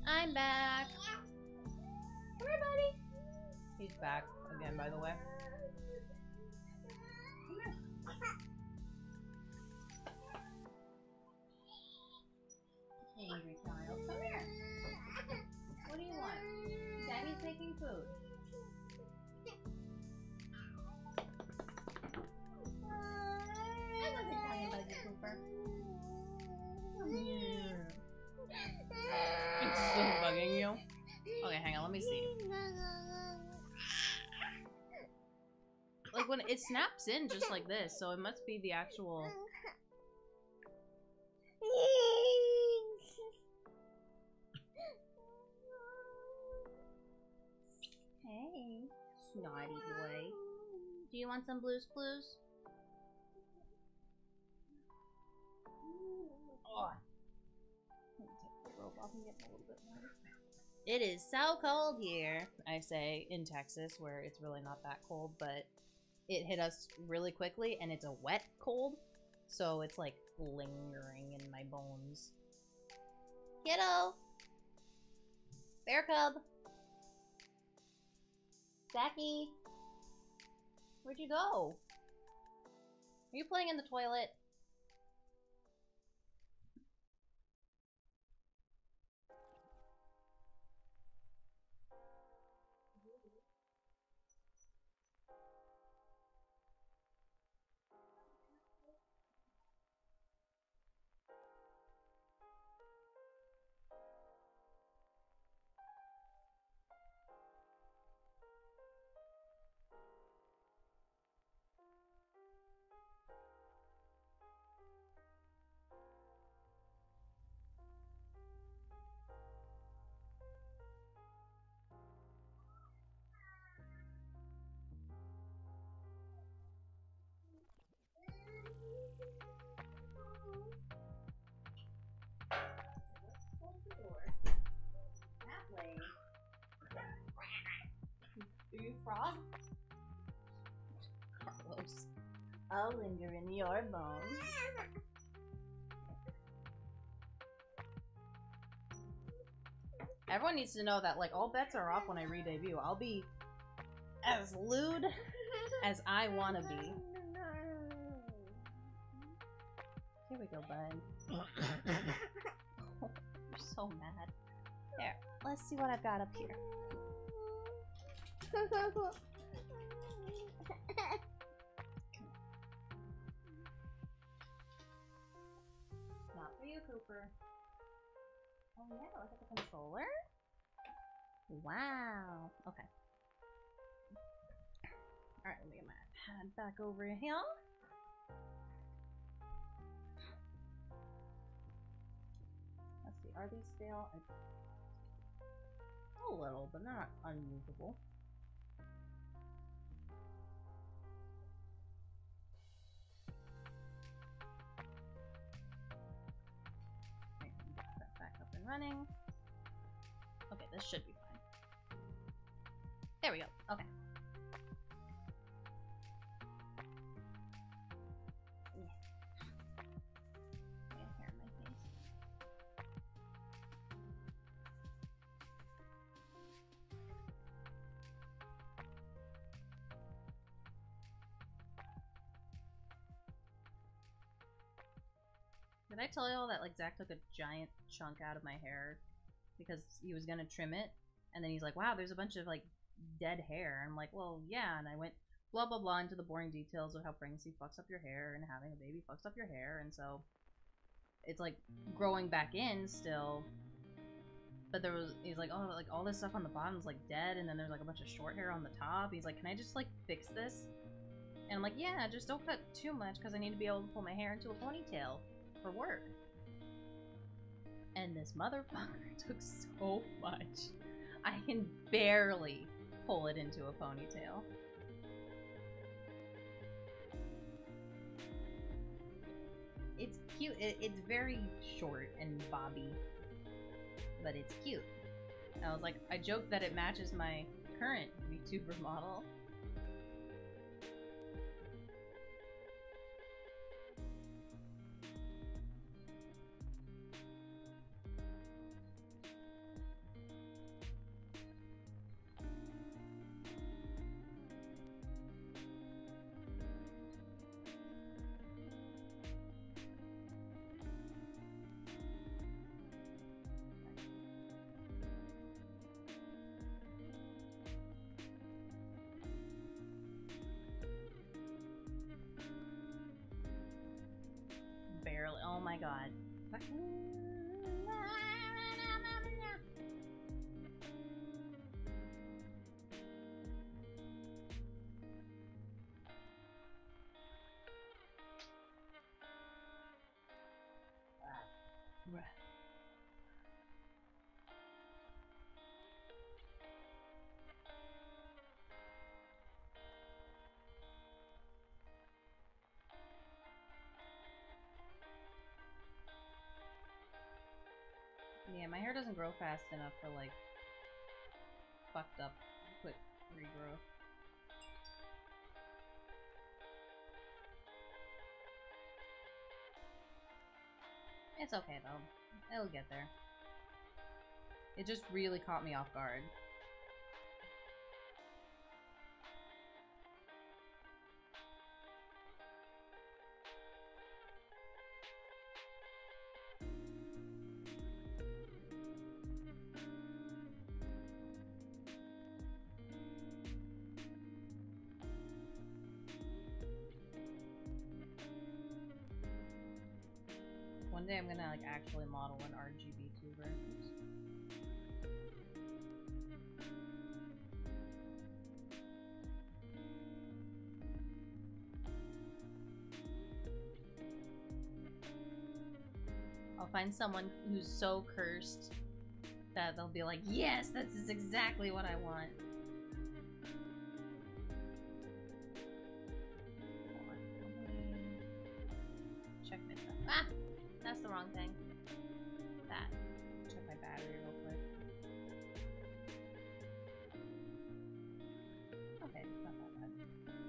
I'm back. Come here, buddy. He's back again, by the way. Come here. Angry child. Come here. What do you want? Daddy's making food. I wasn't talking about you, Cooper. Come here. It's still bugging you? Okay, hang on, let me see. Like when it snaps in just like this, so it must be the actual... Hey, snotty boy. Do you want some Blue's Clues? Oh. Let me take the robe off and get a little bit more. It is so cold here, I say, in Texas, where it's really not that cold, but it hit us really quickly, and it's a wet cold, so it's like lingering in my bones. Kiddo! Bear cub! Zacky! Where'd you go? Are you playing in the toilet? Do you frog? Carlos. I'll linger in your bones. Everyone needs to know that, like, all bets are off when I re-debut. I'll be as lewd as I want to be. Here we go, bud. Oh, you're so mad. There, let's see what I've got up here. Not for you, Cooper. Oh yeah, look at the controller. Wow. Okay. Alright, let me get my pad back over here. Let's see, are these stale? A little, but not unusable. Okay, get that back up and running. Okay, this should be fine. There we go. Okay. Hair in my face. Did I tell y'all that, like, Zach took a giant chunk out of my hair because he was gonna trim it, and then he's like, wow, there's a bunch of, like, dead hair. And I'm like, well, yeah, and I went blah blah blah into the boring details of how pregnancy fucks up your hair and having a baby fucks up your hair, and so it's like growing back in still, but he's like, oh, like all this stuff on the bottom's like dead, and then there's like a bunch of short hair on the top. He's like, can I just like fix this? And I'm like, yeah, just don't cut too much because I need to be able to pull my hair into a ponytail for work. And this motherfucker took so much. I can barely pull it into a ponytail. It's cute. It's very short and bobby, but it's cute. And I was like, I joked that it matches my current VTuber model. god. Yeah, my hair doesn't grow fast enough for like fucked up quick regrowth. It's okay though. It'll get there. It just really caught me off guard. One day I'm gonna like actually model an RGB tuber. I'll find someone who's so cursed that they'll be like, yes, this is exactly what I want. Check my stuff. Ah! That's the wrong thing. That. Check my battery real quick. Okay, it's not that bad.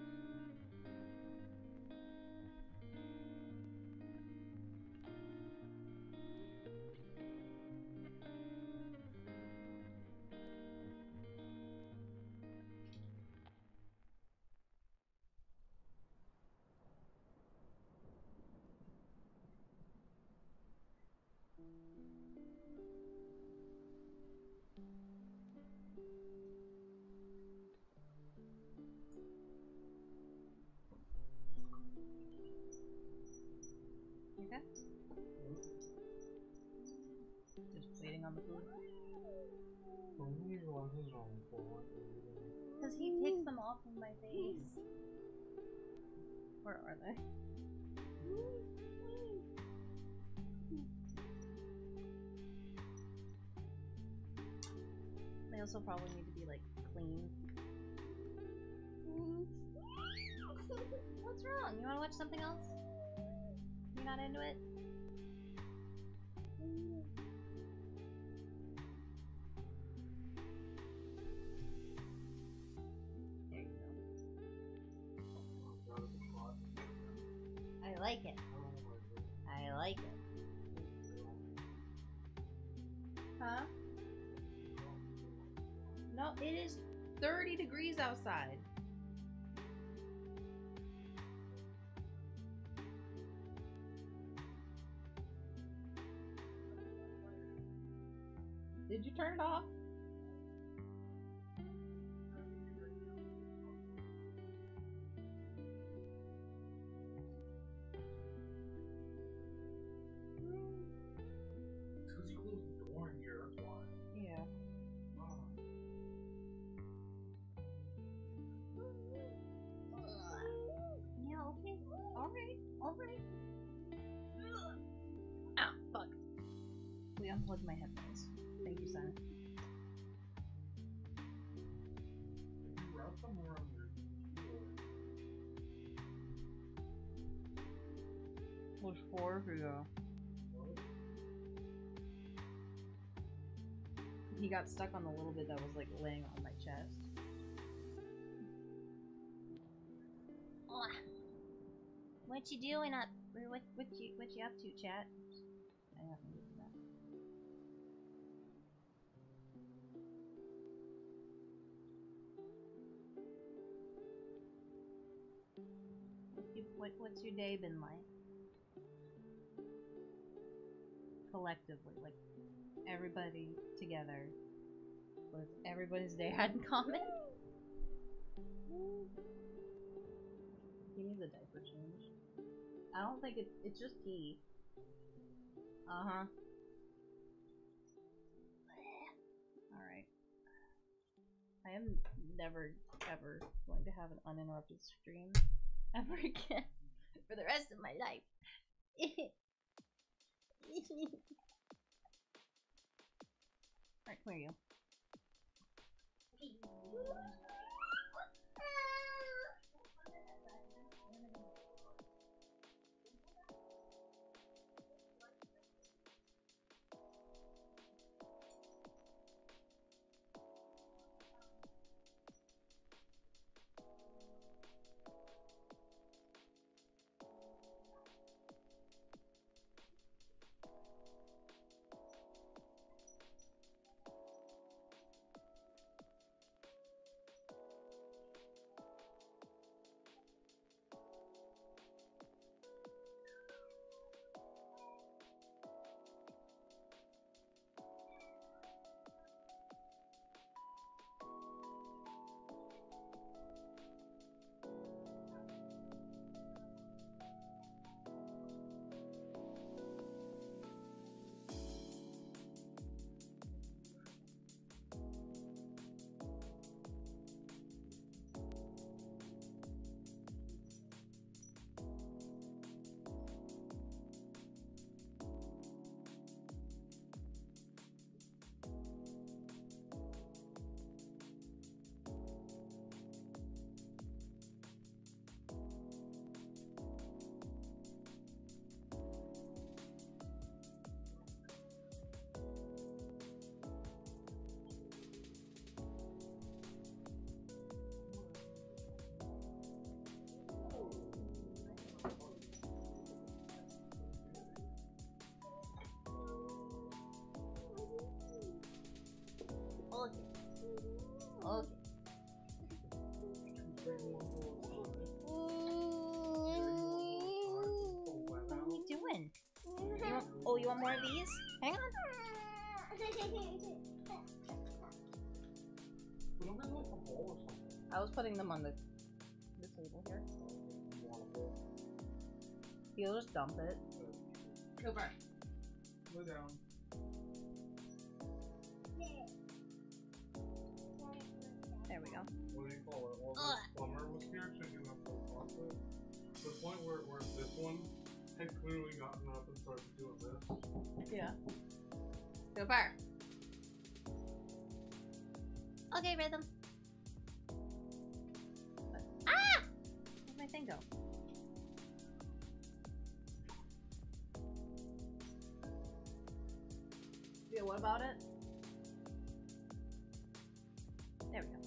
Okay? Just waiting on the food. Because he takes them off of my face. Where are they? They also probably need to be like cleaned. What's wrong? You wanna watch something else? You're not into it? There you go. I like it. I like it. Huh? No, it is 30 degrees outside. Did you turn it off? Because you closed the door in here, that's why. Yeah. Yeah, okay. Alright. Ah, fuck. We unplugged my headphones. Thank you, son. You wrap them around your keyboard. There's 4 for you. What? He got stuck on the little bit that was like laying on my chest. What you doing up? What you up to, chat? I have to do that. What's your day been like? Collectively, like everybody together. What has everybody's day had in common? He needs a diaper change. I don't think it's just pee. Uh-huh. Alright. I am never, ever going to have an uninterrupted stream ever again for the rest of my life. Alright, come here, you. Okay. What are we doing? You want more of these? Hang on. I was putting them on the table here. You'll just dump it. Go back. Go down. There we go. What do you call it? Well, the plumber was here checking up the faucet. The point where this one had clearly gotten up and started doing this. Yeah. Go far. Okay, Rhythm. Ah! Where'd my thing go? Yeah, what about it? There we go.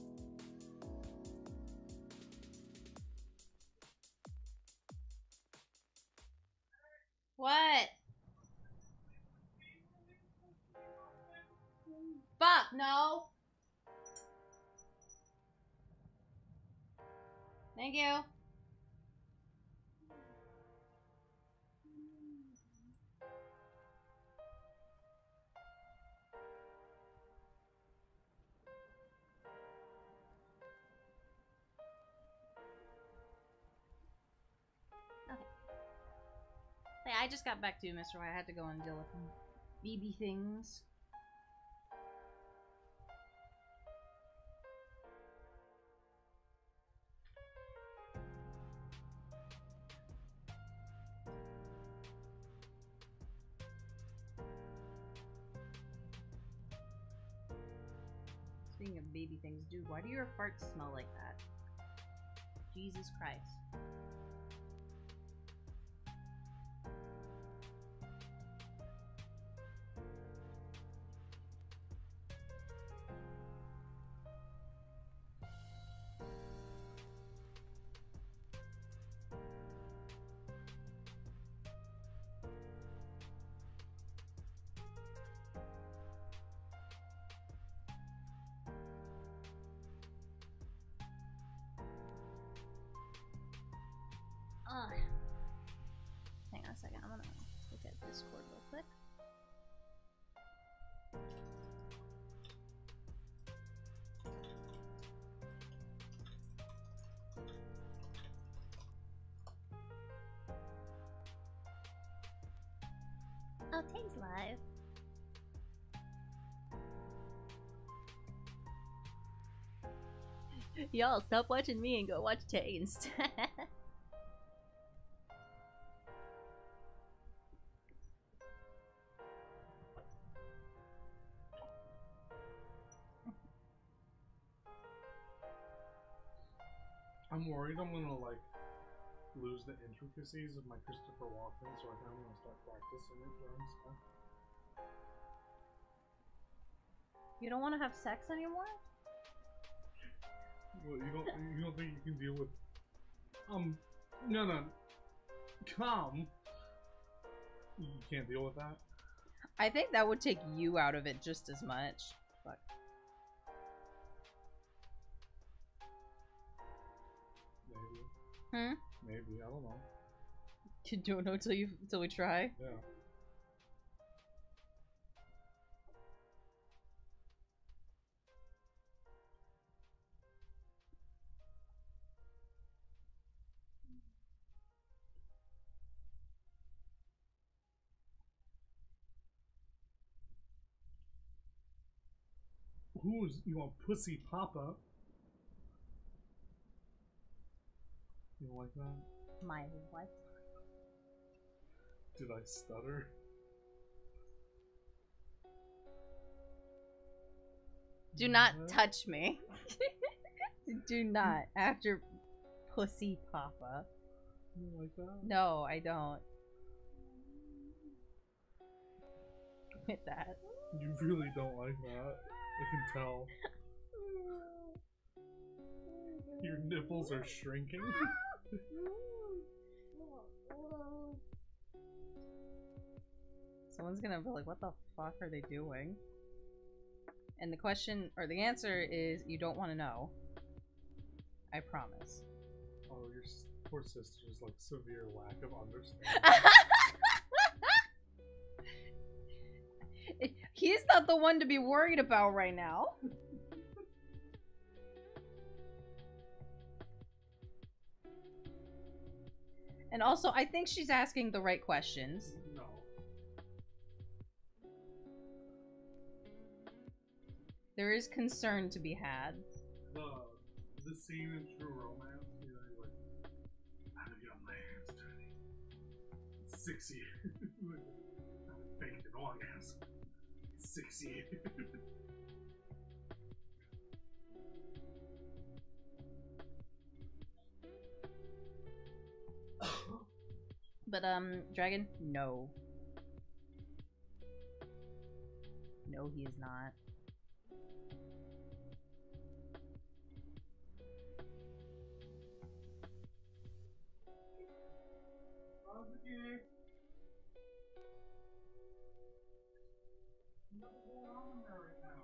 What? Fuck, no. Thank you. Okay. Hey, I just got back to you, Mr. White. I had to go and deal with some BB things. Speaking of baby things, dude, why do your farts smell like that? Jesus Christ. Hang on a second, I'm gonna look at Discord real quick. Okay. Thanks, live. Y'all, stop watching me and go watch Tay instead. I'm worried I'm gonna like lose the intricacies of my Christopher Walken, so I think I'm gonna start practicing it during stuff. You don't want to have sex anymore? Well, you don't think you can deal with no come. You can't deal with that? I think that would take you out of it just as much. Fuck. Maybe. Maybe, I don't know. You don't know till we try? Yeah. You want Pussy Papa? You don't like that? My what? Did I stutter? Do not touch me. Do not. After Pussy Papa. You don't like that? No, I don't. With that. You really don't like that. I can tell. Your nipples are shrinking. Someone's gonna be like, what the fuck are they doing? And the question, or the answer is, you don't want to know. I promise. Oh, your poor sister's like severe lack of understanding. He's not the one to be worried about right now. And also, I think she's asking the right questions. No. There is concern to be had. The scene in True Romance, you know, he's like, how do young man's turning 6 years. I've faked an orgasm. 6 years. But, Dragon? No. No, he is not. What's going on in there right now?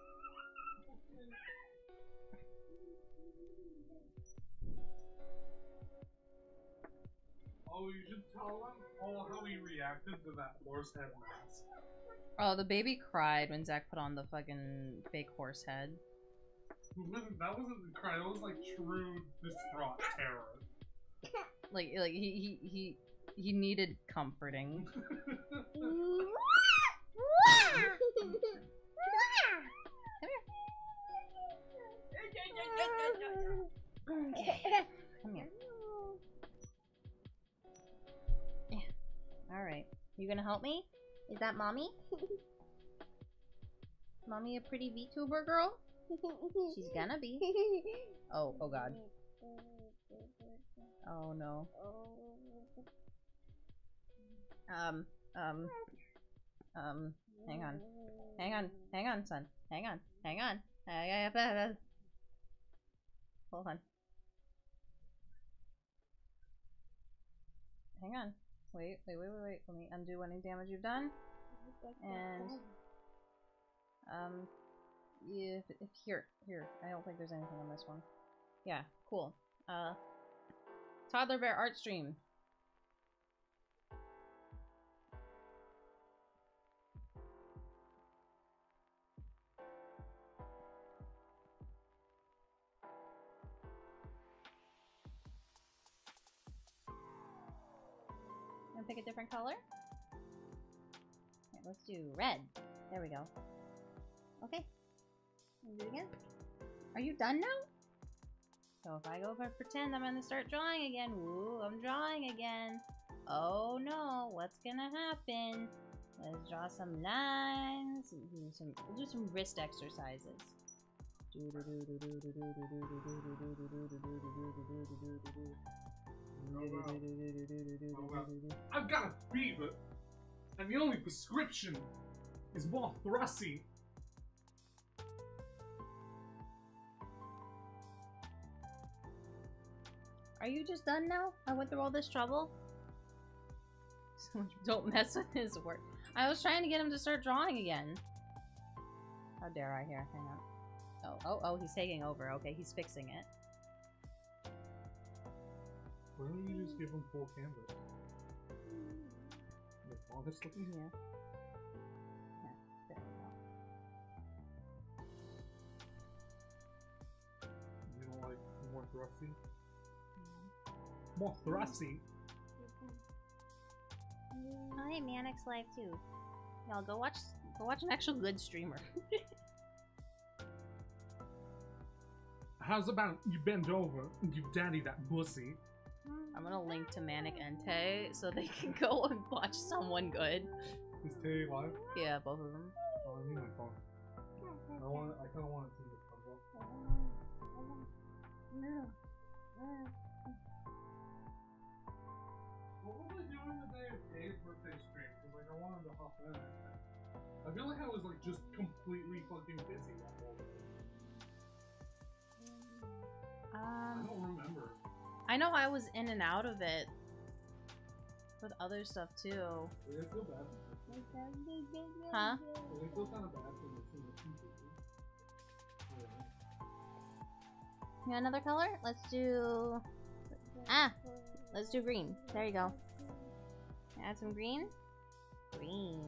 Oh, you should tell them how he reacted to that horse head mask. Oh, the baby cried when Zach put on the fucking fake horse head. That wasn't the cry, that was like true distraught terror. Like he needed comforting. Come here. Come here. Yeah. Alright. You gonna help me? Is that mommy? Mommy a pretty VTuber girl? She's gonna be. Oh god. Oh no. Hang on. Hang on, son. Hang on. Hold on. Hang on. Wait. Let me undo any damage you've done. And, if here. I don't think there's anything on this one. Yeah, cool. Toddler Bear art stream. Pick a different color. let's do red. There we go. Okay. Do it again. Are you done now? So if I go for pretend, I'm gonna start drawing again. Ooh, I'm drawing again. Oh no, what's gonna happen? Let's draw some lines. We'll do some wrist exercises. I've got a fever, and the only prescription is more thrusty. Are you just done now? I went through all this trouble? Don't mess with his work. I was trying to get him to start drawing again. How dare I here? Hang on. Oh, he's taking over. Okay, he's fixing it. Why don't you just give him full canvas? Like August looking? Yeah. Yeah, there we go. You don't like more thrusty? More thrusty? Oh, hey, Manic's live too. Y'all go watch an actual good streamer. How's about you bend over and give daddy that pussy? I'm gonna link to Manic and Tay so they can go and watch someone good. Is Tay live? Yeah, both of them. Oh, I need my phone. I kind of want to see this combo. What was I doing the day of Dave's birthday stream? Because like I wanted to hop in. I feel like I was like just completely fucking busy that whole day. I don't remember. I know I was in and out of it with other stuff too. Did I feel bad? Huh? Did I feel kind of bad for missing the two people? You want another color? Let's do... Let's do green. There you go. Add some green. Green.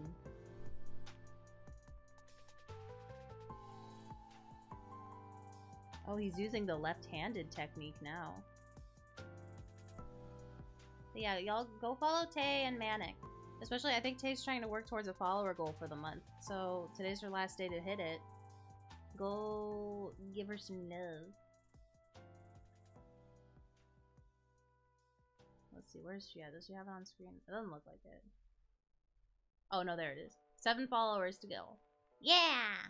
Oh, he's using the left-handed technique now. But yeah, y'all go follow Tay and Manic. Especially, I think Tay's trying to work towards a follower goal for the month. So, today's her last day to hit it. Go give her some love. Let's see, where's she at? Does she have it on screen? It doesn't look like it. Oh, no, there it is. 7 followers to go. Yeah!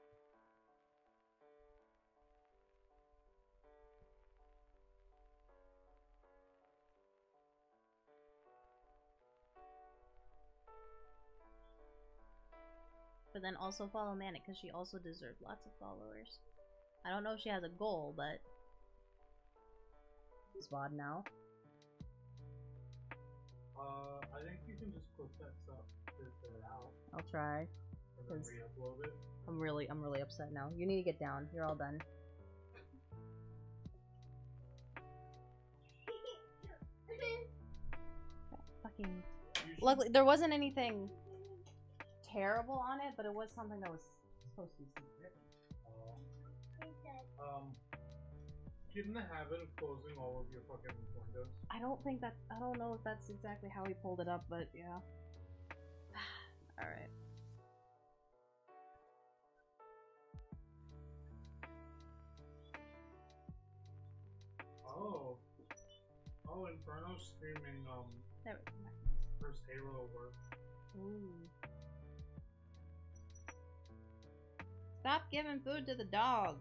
But then also follow Manic, because she also deserved lots of followers. I don't know if she has a goal, but... It's VOD now. I think you can just clip that stuff to get it out. I'll try. And then re-upload it. I'm really upset now. You need to get down. You're all done. Fucking... Luckily, there wasn't anything terrible on it, but it was something that was supposed to be secret. Get in the habit of closing all of your fucking windows. I don't know if that's exactly how he pulled it up, but yeah. Alright. Oh, Inferno's streaming, There we go. first Halo work. Ooh. Stop giving food to the dog.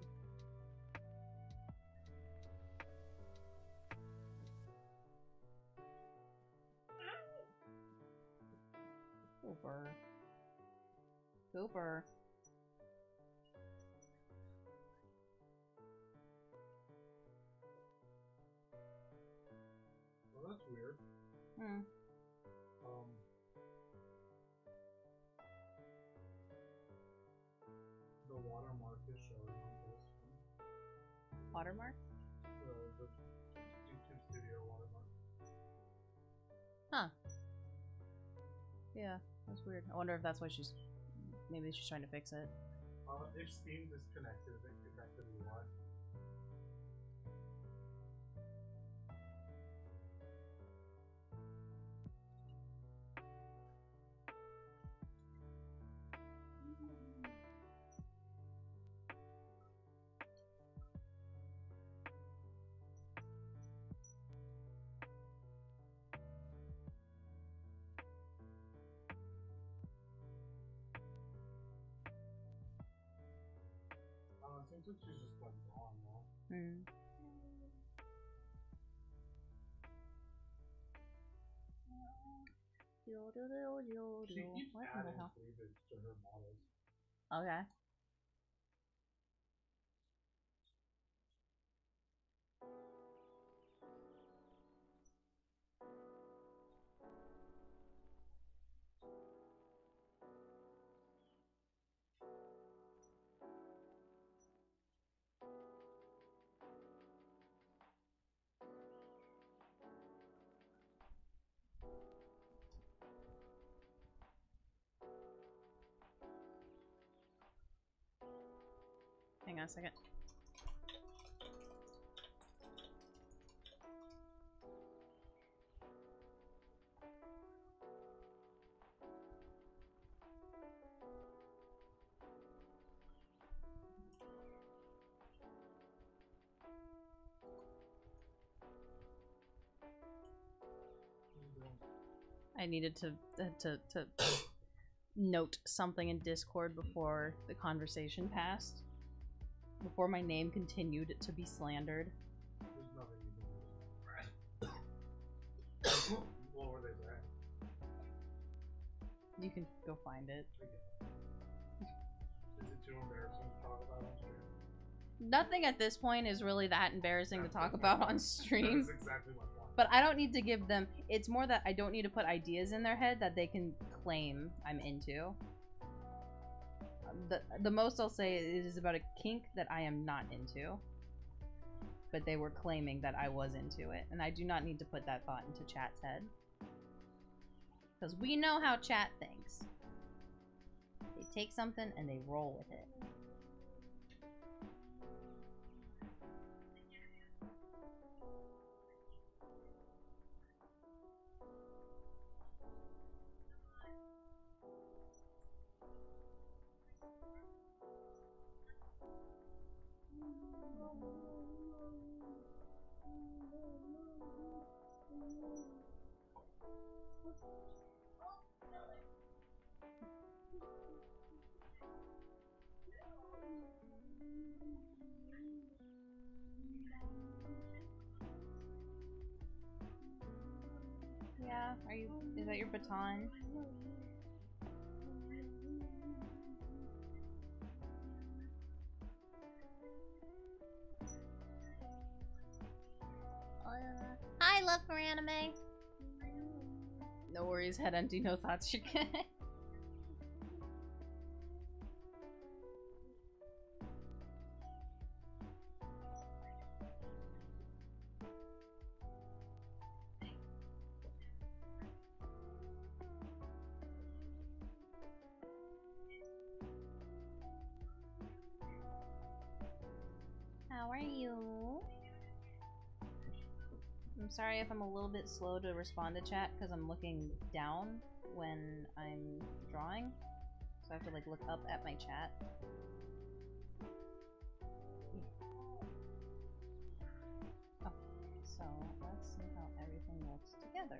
Cooper. Well, that's weird. The watermark is showing on this one. Watermark? The YouTube Studio watermark. Huh. Yeah, that's weird. I wonder if that's why maybe she's trying to fix it. If Steam disconnected, it could be why. seems like she's just like gone now. Hmm. She keeps What in the adding hell? cleavage to her models. Okay. Hang on a second. I needed to note something in Discord before the conversation passed. Before my name continued to be slandered. There's nothing you can do. What were they saying? You can go find it. Is it too embarrassing to talk about on stream? Nothing at this point is really that embarrassing to talk about on stream. That is exactly my point. But I don't need to give them... It's more that I don't need to put ideas in their head that they can claim I'm into. The most I'll say is about a kink that I am not into. But they were claiming that I was into it. And I do not need to put that thought into chat's head. Because we know how chat thinks. They take something and they roll with it. Yeah, are you... Is that your baton? Hi, love for anime. No worries, head empty, no thoughts. You're good. How are you? I'm sorry if I'm a little bit slow to respond to chat because I'm looking down when I'm drawing. So I have to like look up at my chat. Okay, so let's see how everything looks together.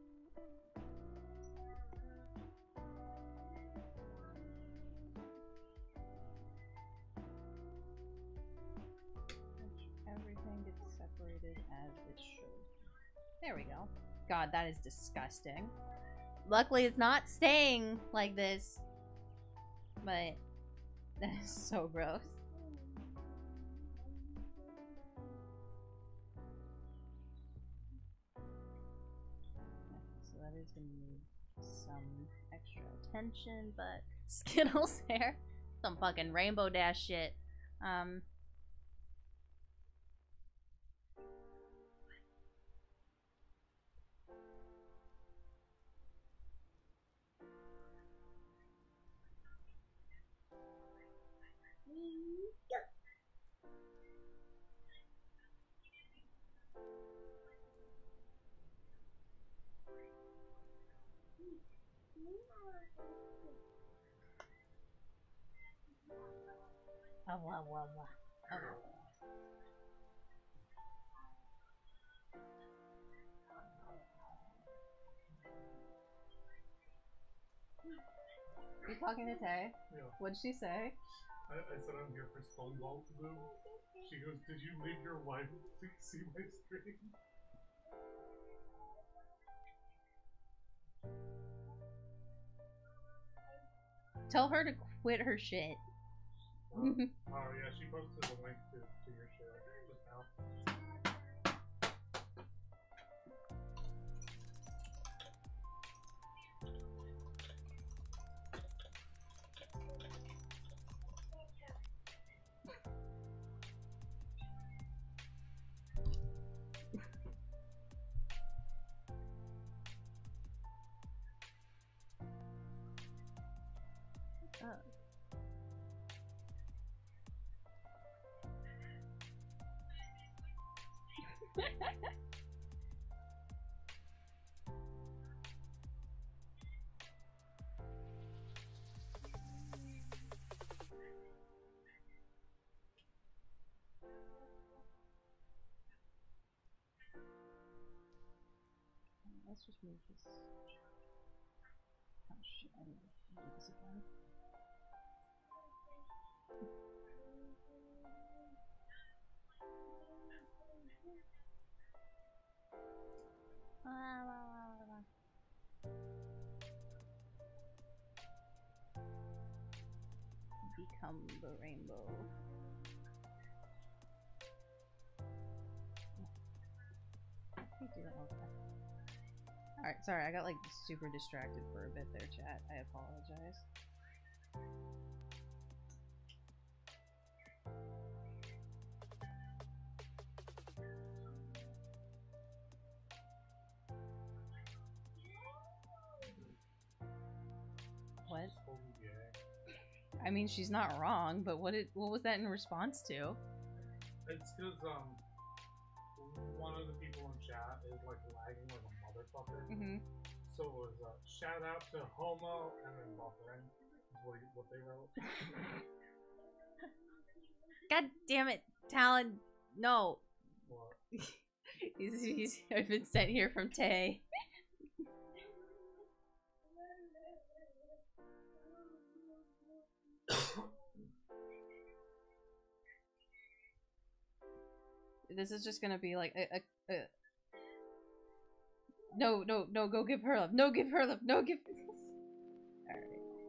Everything gets separated as it should. There we go. God, that is disgusting. Luckily, it's not staying like this. But that is so gross. Okay, so that is gonna need some extra attention, but Skittles hair. Some fucking Rainbow Dash shit. You talking to Tay? Yeah. What'd she say? I said I'm here for Stonewall to do. She goes, did you leave your wife to see my stream? Tell her to quit her shit. Oh yeah, she posted a link to your shit just now. Let's just move this. Oh shit, I need to do this again. Become the rainbow. Alright, sorry, I got like super distracted for a bit there, chat. I apologize. What? I mean, she's not wrong, but what was that in response to? It's because one of the people in chat is like lagging like a motherfucker. Mm-hmm. So it was shout out to homo and then buffering is what they wrote. God damn it, Talon! No. What? I've been sent here from Tay. This is just gonna be like no, go give her love. No, give her love. No, give. Alright.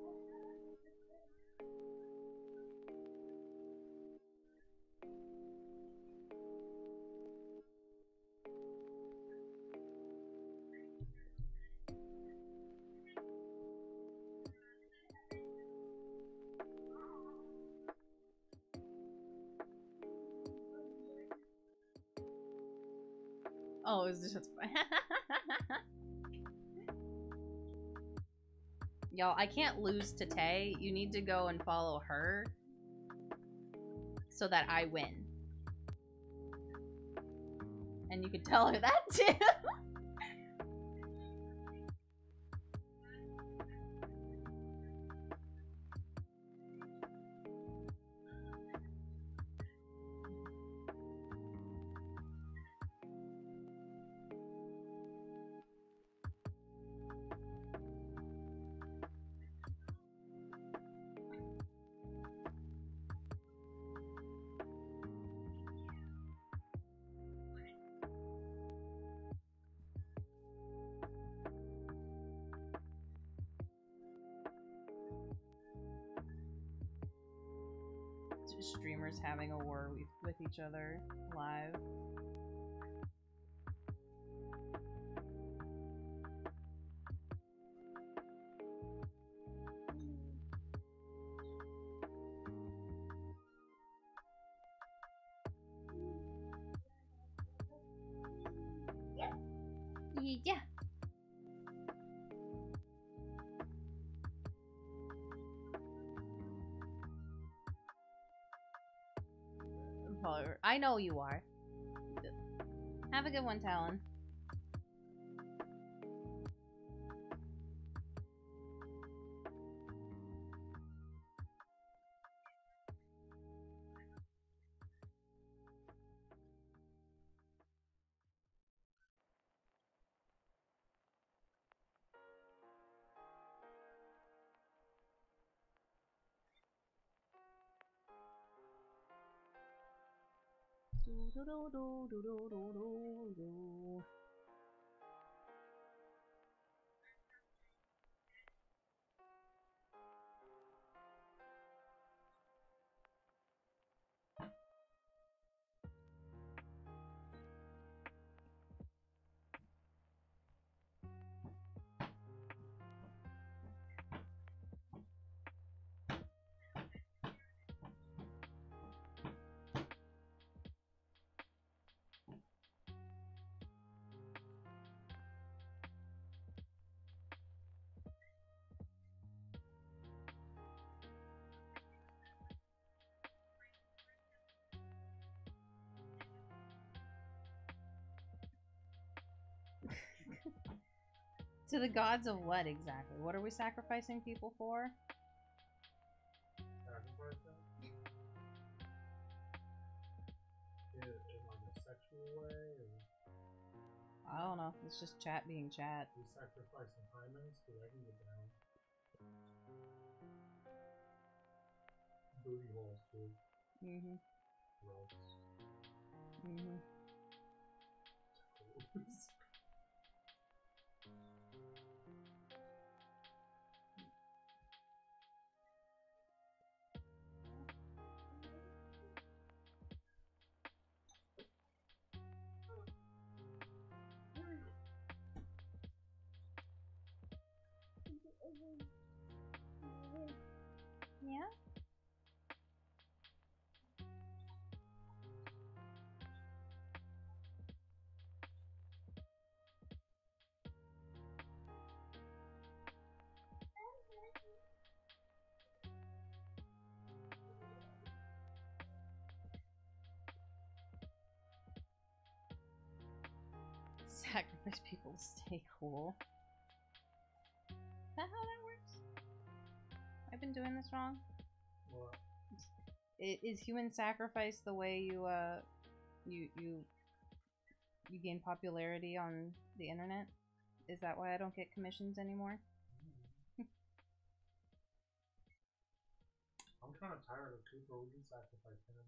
Oh, it's just fine. Y'all, I can't lose to Tay. You need to go and follow her so that I win. And you can tell her that too. Streamers having a war with each other live. Yeah. I know you are. Have a good one, Talon. To the gods of what exactly? What are we sacrificing people for? Sacrificing? In like a sexual way? Or I don't know. It's just chat being chat. you sacrificing hymens? Because I can get down. Booty holes, too. Mm-hmm. Gross. Mm-hmm. Yeah? Sacrifice people to stay cool. Is that how that works? I've been doing this wrong? What? Is human sacrifice the way you gain popularity on the internet? Is that why I don't get commissions anymore? I'm kind of tired of people who sacrifice him.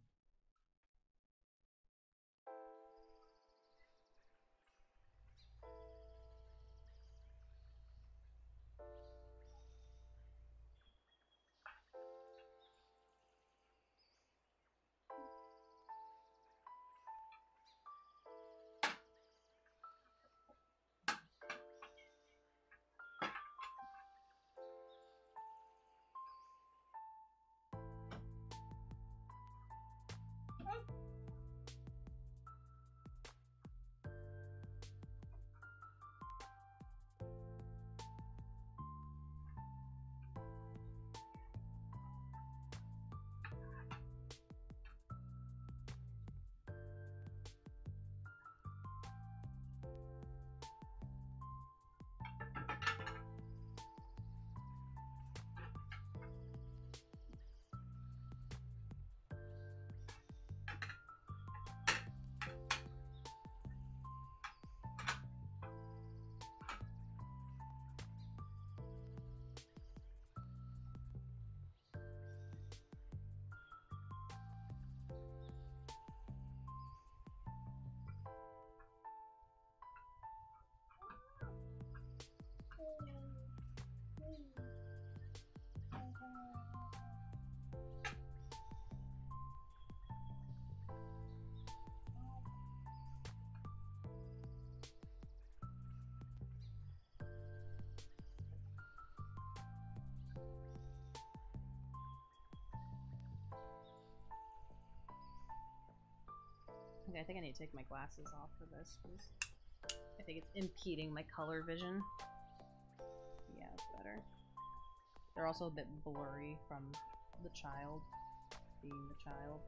Okay, I think I need to take my glasses off for this because I think it's impeding my color vision. Yeah, it's better. They're also a bit blurry from the child being the child.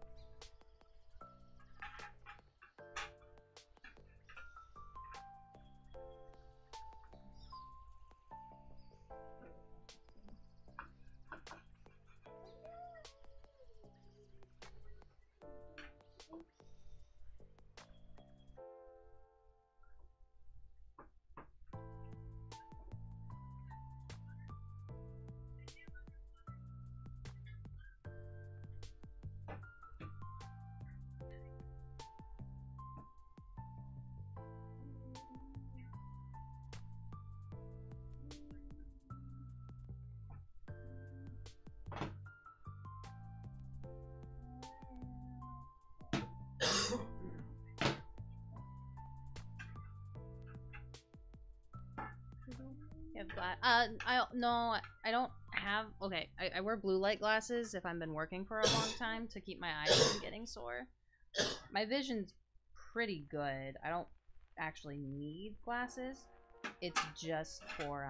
have glass. I don't have. Okay, I wear blue light glasses if I've been working for a long time to keep my eyes from getting sore. My vision's pretty good. I don't actually need glasses. It's just for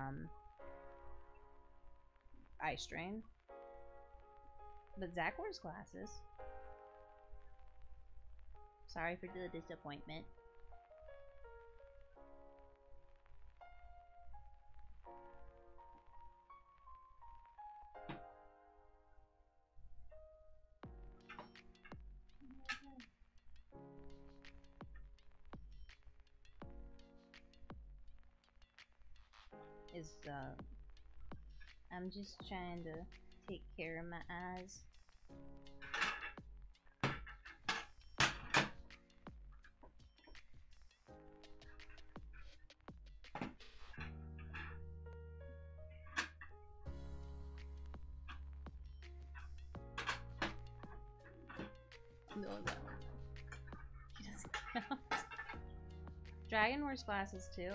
eye strain. But Zach wears glasses. Sorry for the disappointment. I'm just trying to take care of my eyes. No. He doesn't count. Dragon wears glasses too.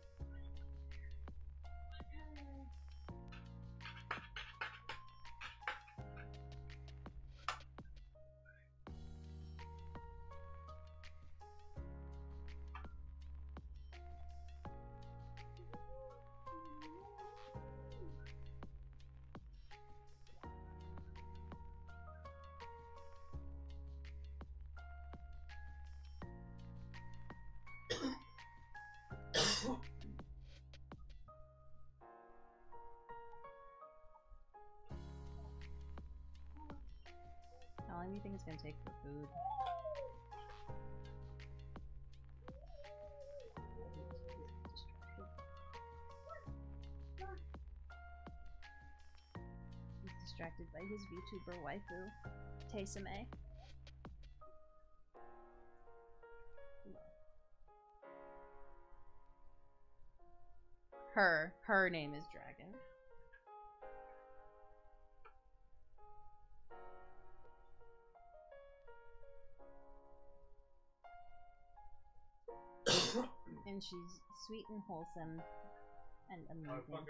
How long do you think it's gonna take for food? He's distracted by his VTuber waifu, Taysame. Her name is Dragon. And she's sweet and wholesome and amazing.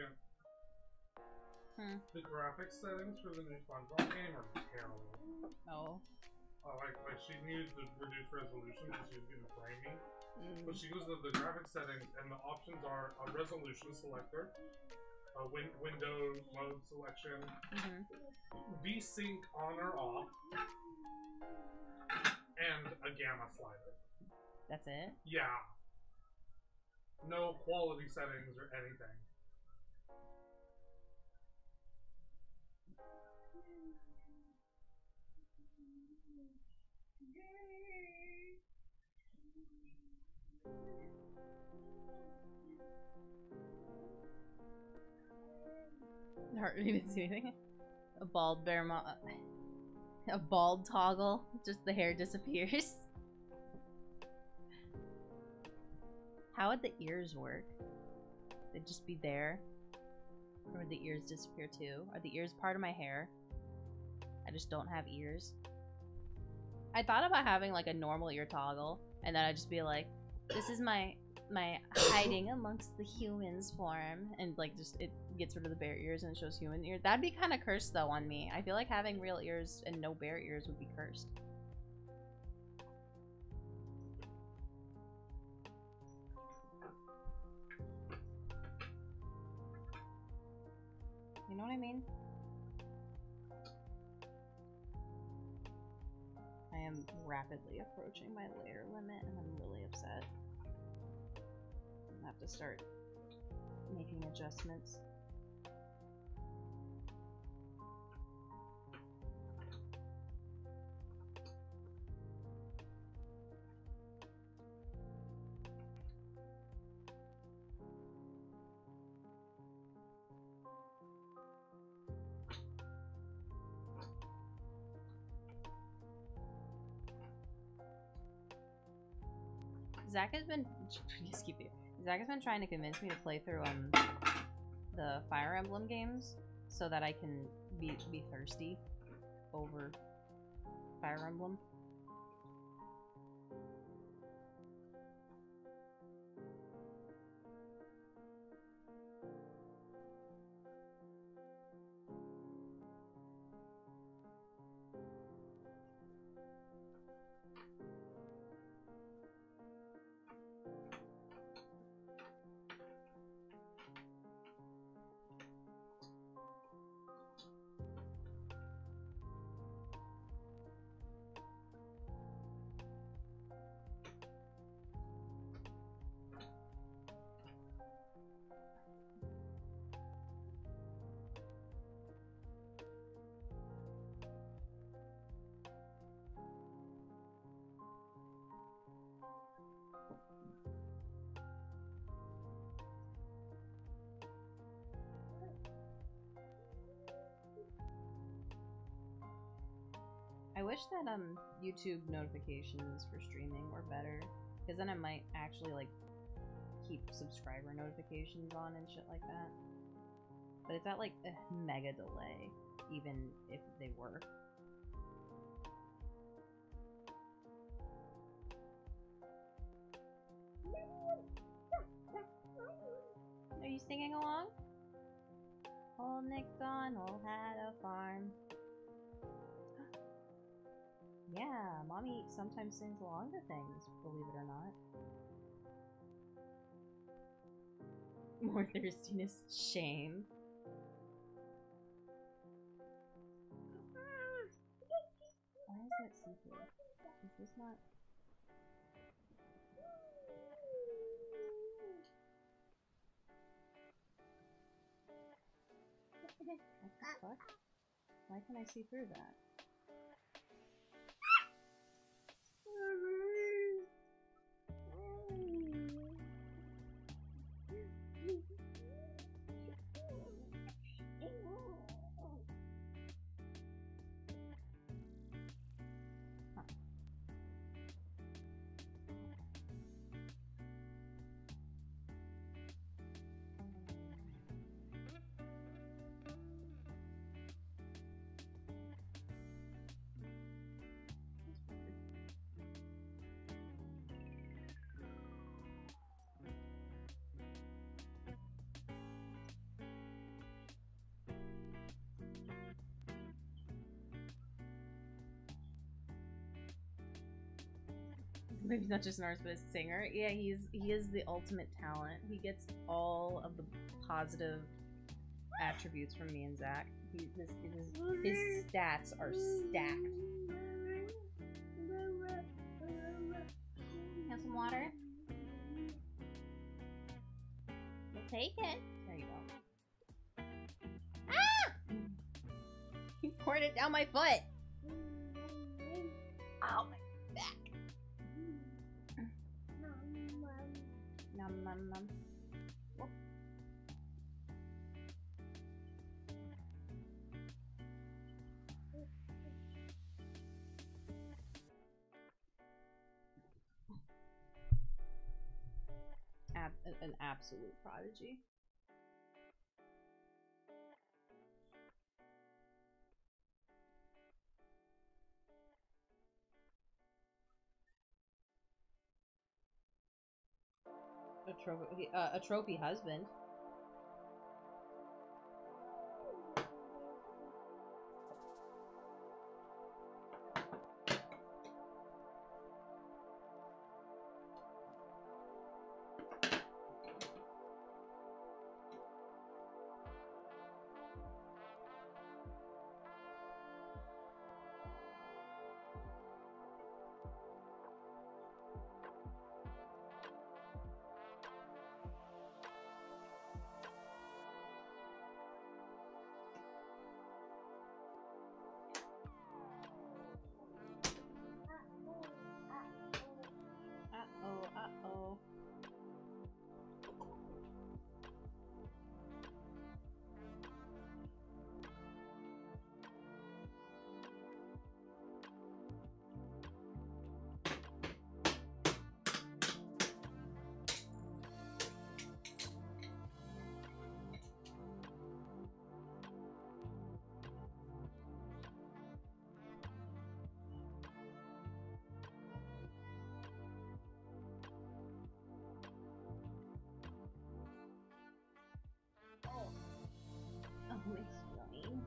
The graphics settings for the new SpongeBob game are terrible. Oh. Like she needed to reduce resolution because she was getting grainy. But she goes to the graphics settings and the options are a resolution selector, a window mode selection, VSync on or off, and a gamma slider. That's it? Yeah. No quality settings or anything. You didn't see anything? A bald bear a bald toggle. Just the hair disappears. How would the ears work? They'd just be there? Or would the ears disappear too? Are the ears part of my hair? I just don't have ears. I thought about having like a normal ear toggle, and then I'd just be like, this is my hiding amongst the humans form, and like just it gets rid of the bear ears and it shows human ears. That'd be kind of cursed though on me. I feel like having real ears and no bear ears would be cursed. You know what I mean? I am rapidly approaching my layer limit and I'm really upset. I'm gonna have to start making adjustments. Zach has been trying to convince me to play through the Fire Emblem games so that I can be thirsty over Fire Emblem. I wish that YouTube notifications for streaming were better, because then I might actually like keep subscriber notifications on and shit like that. But it's at like a mega delay, even if they work. Are you singing along? Old MacDonald had a farm. Yeah, Mommy sometimes sings along to things, believe it or not. More thirstiness, shame. Why is that see-through? Is this not... What the fuck? Why can I see through that? Maybe not just an artist, but a singer. Yeah, he is the ultimate talent. He gets all of the positive attributes from me and Zach. His stats are stacked. Have some water? We'll take it. There you go. Ah! He poured it down my foot. Ow, my back. Nom nom nom. Whoop. An absolute prodigy. A trophy husband. Uh-oh. Oh, it's annoying.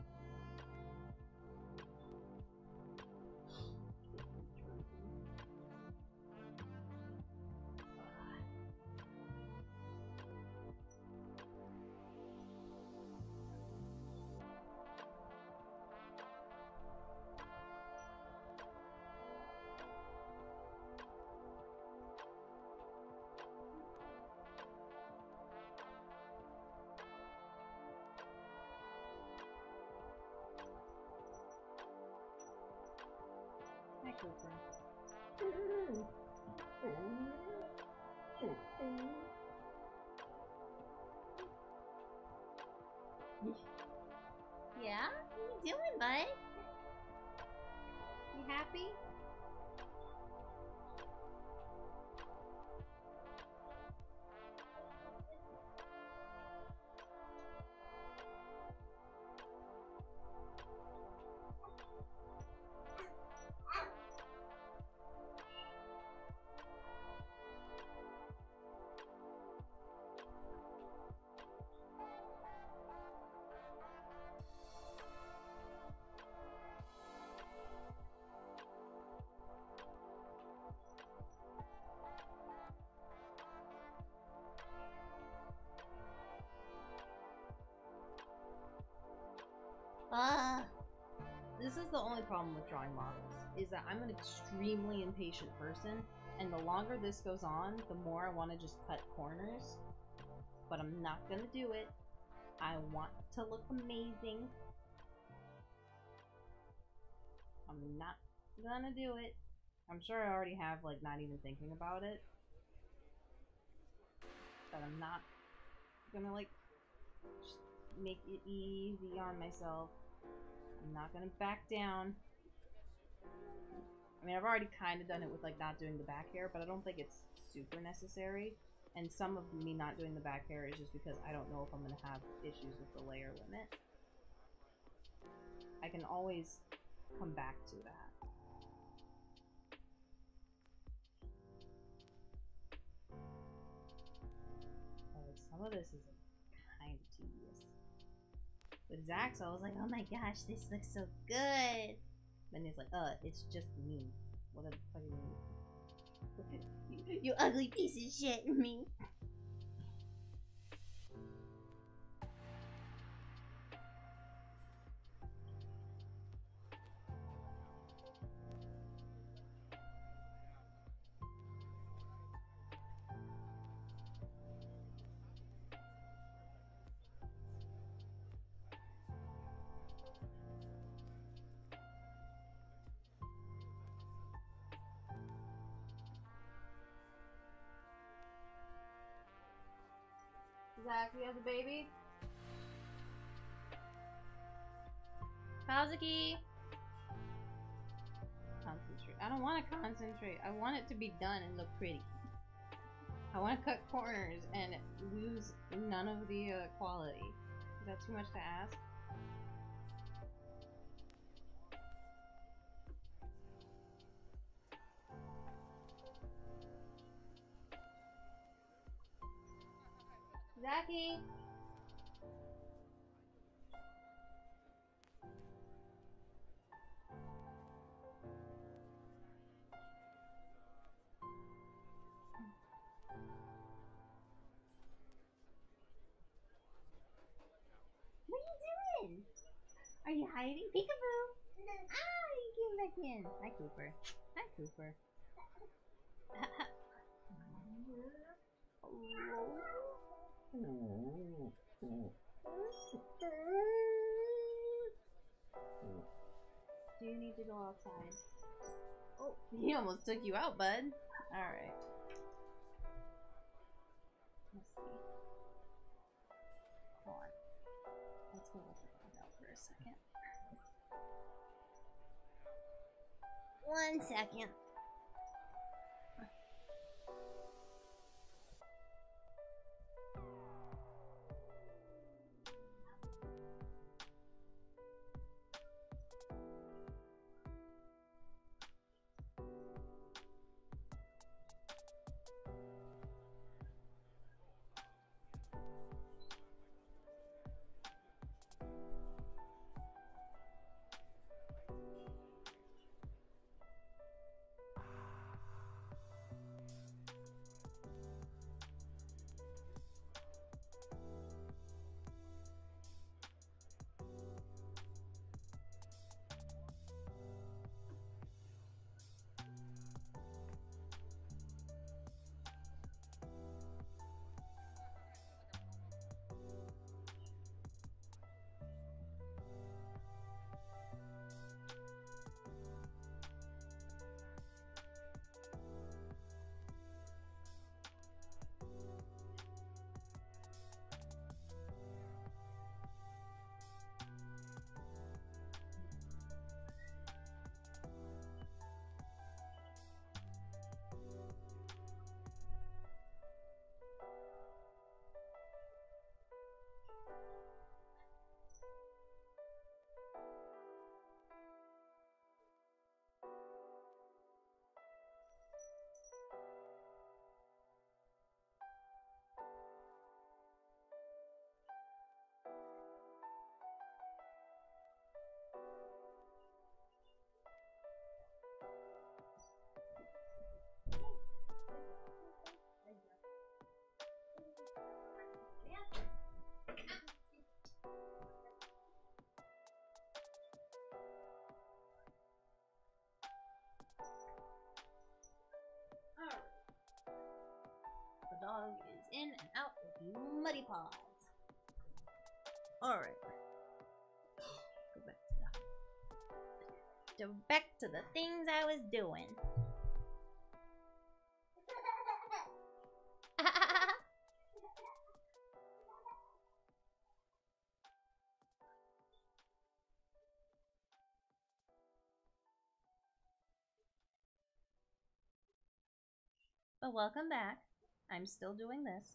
Hi, Cooper. Yeah? What are you doing, bud? You happy? This is the only problem with drawing models, is that I'm an extremely impatient person, and the longer this goes on, the more I want to just cut corners. But I'm not gonna do it. I want to look amazing. I'm not gonna do it. I'm sure I already have, like, not even thinking about it. But I'm not gonna, like, just make it easy on myself. I'm not gonna back down. I mean, I've already kind of done it with, like, not doing the back hair, but I don't think it's super necessary. And some of me not doing the back hair is just because I don't know if I'm going to have issues with the layer limit. I can always come back to that. Like, some of this is kind of tedious. With Zax, I was like, oh my gosh, this looks so good. Then he's like, it's just me. What the fuck do you mean? You ugly piece of shit, me. Zach, you have the baby? Kazuki! Concentrate. I don't want to concentrate. I want it to be done and look pretty. I want to cut corners and lose none of the quality. Is that too much to ask? Zachy! What are you doing? Are you hiding? Peekaboo! Ah, you came back in. Hi, Cooper. Hi, Cooper. Do you need to go outside? Oh, he almost took you out, bud. Alright. Let's see. Hold on. Let's go look at that out for a second. 1 second. pause. Alright. Go back to the things I was doing. But welcome back. I'm still doing this.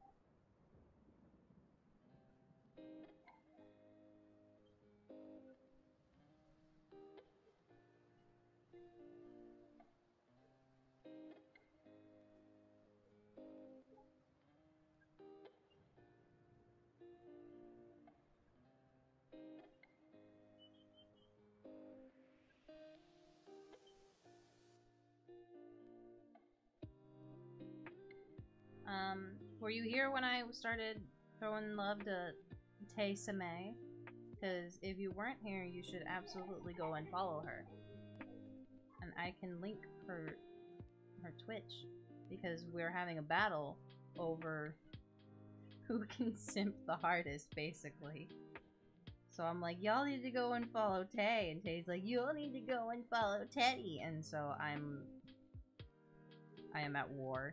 Were you here when I started throwing love to Tay Samay? Because if you weren't here, you should absolutely go and follow her. And I can link her Twitch, because we're having a battle over who can simp the hardest, basically. So I'm like, y'all need to go and follow Tay, and Tay's like, y'all need to go and follow Teddy, and so I am at war.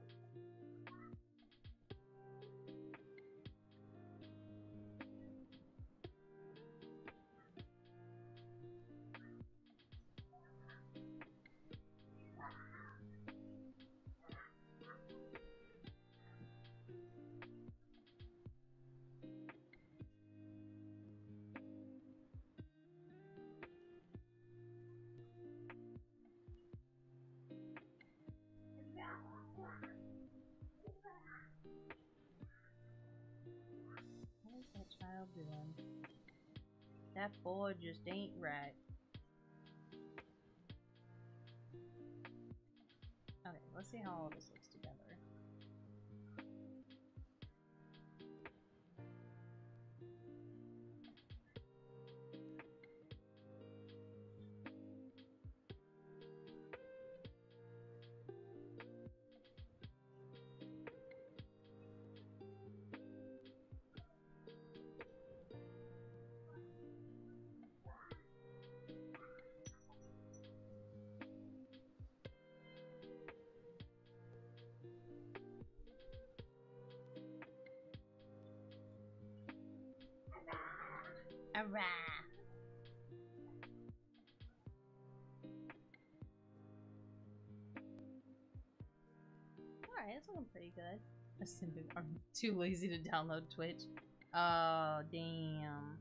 Child doing? That boy just ain't right. Okay, let's see how all this looks together. Alright. Alright, it's looking pretty good. I'm too lazy to download Twitch. Oh, damn.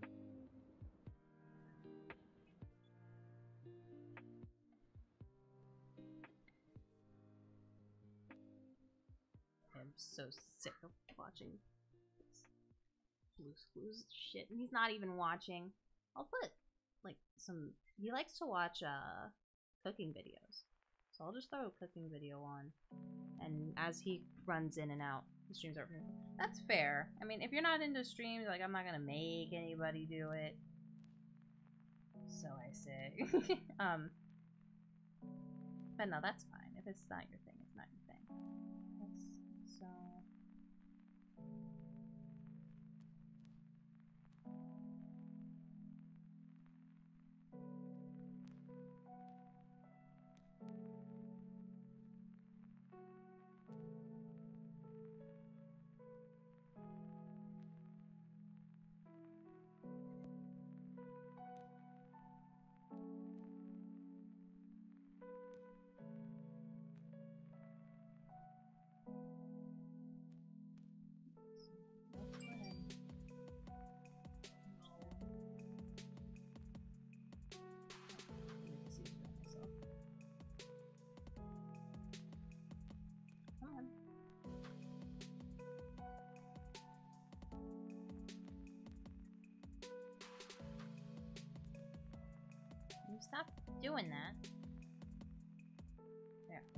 I'm so sick of watching Blue's shit, and he's not even watching. I'll put like some. He likes to watch cooking videos, so I'll just throw a cooking video on, and as he runs in and out, the streams are. That's fair. I mean, if you're not into streams, like I'm not gonna make anybody do it. So I say, but no, that's fine. If it's not your thing, it's not your thing. So. Stop doing that. There.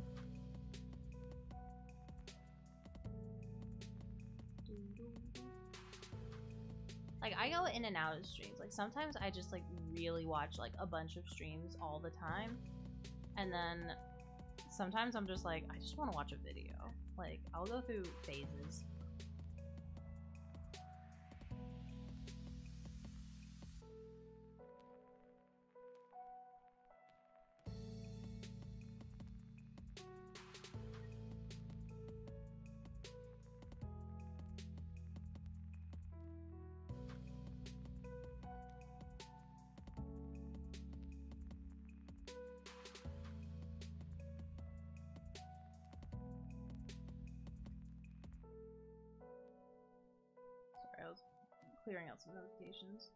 Like, I go in and out of streams. Like, sometimes I just, like, really watch, like, a bunch of streams all the time. And then sometimes I'm just like, I just want to watch a video. Like, I'll go through phases. clearing out some notifications.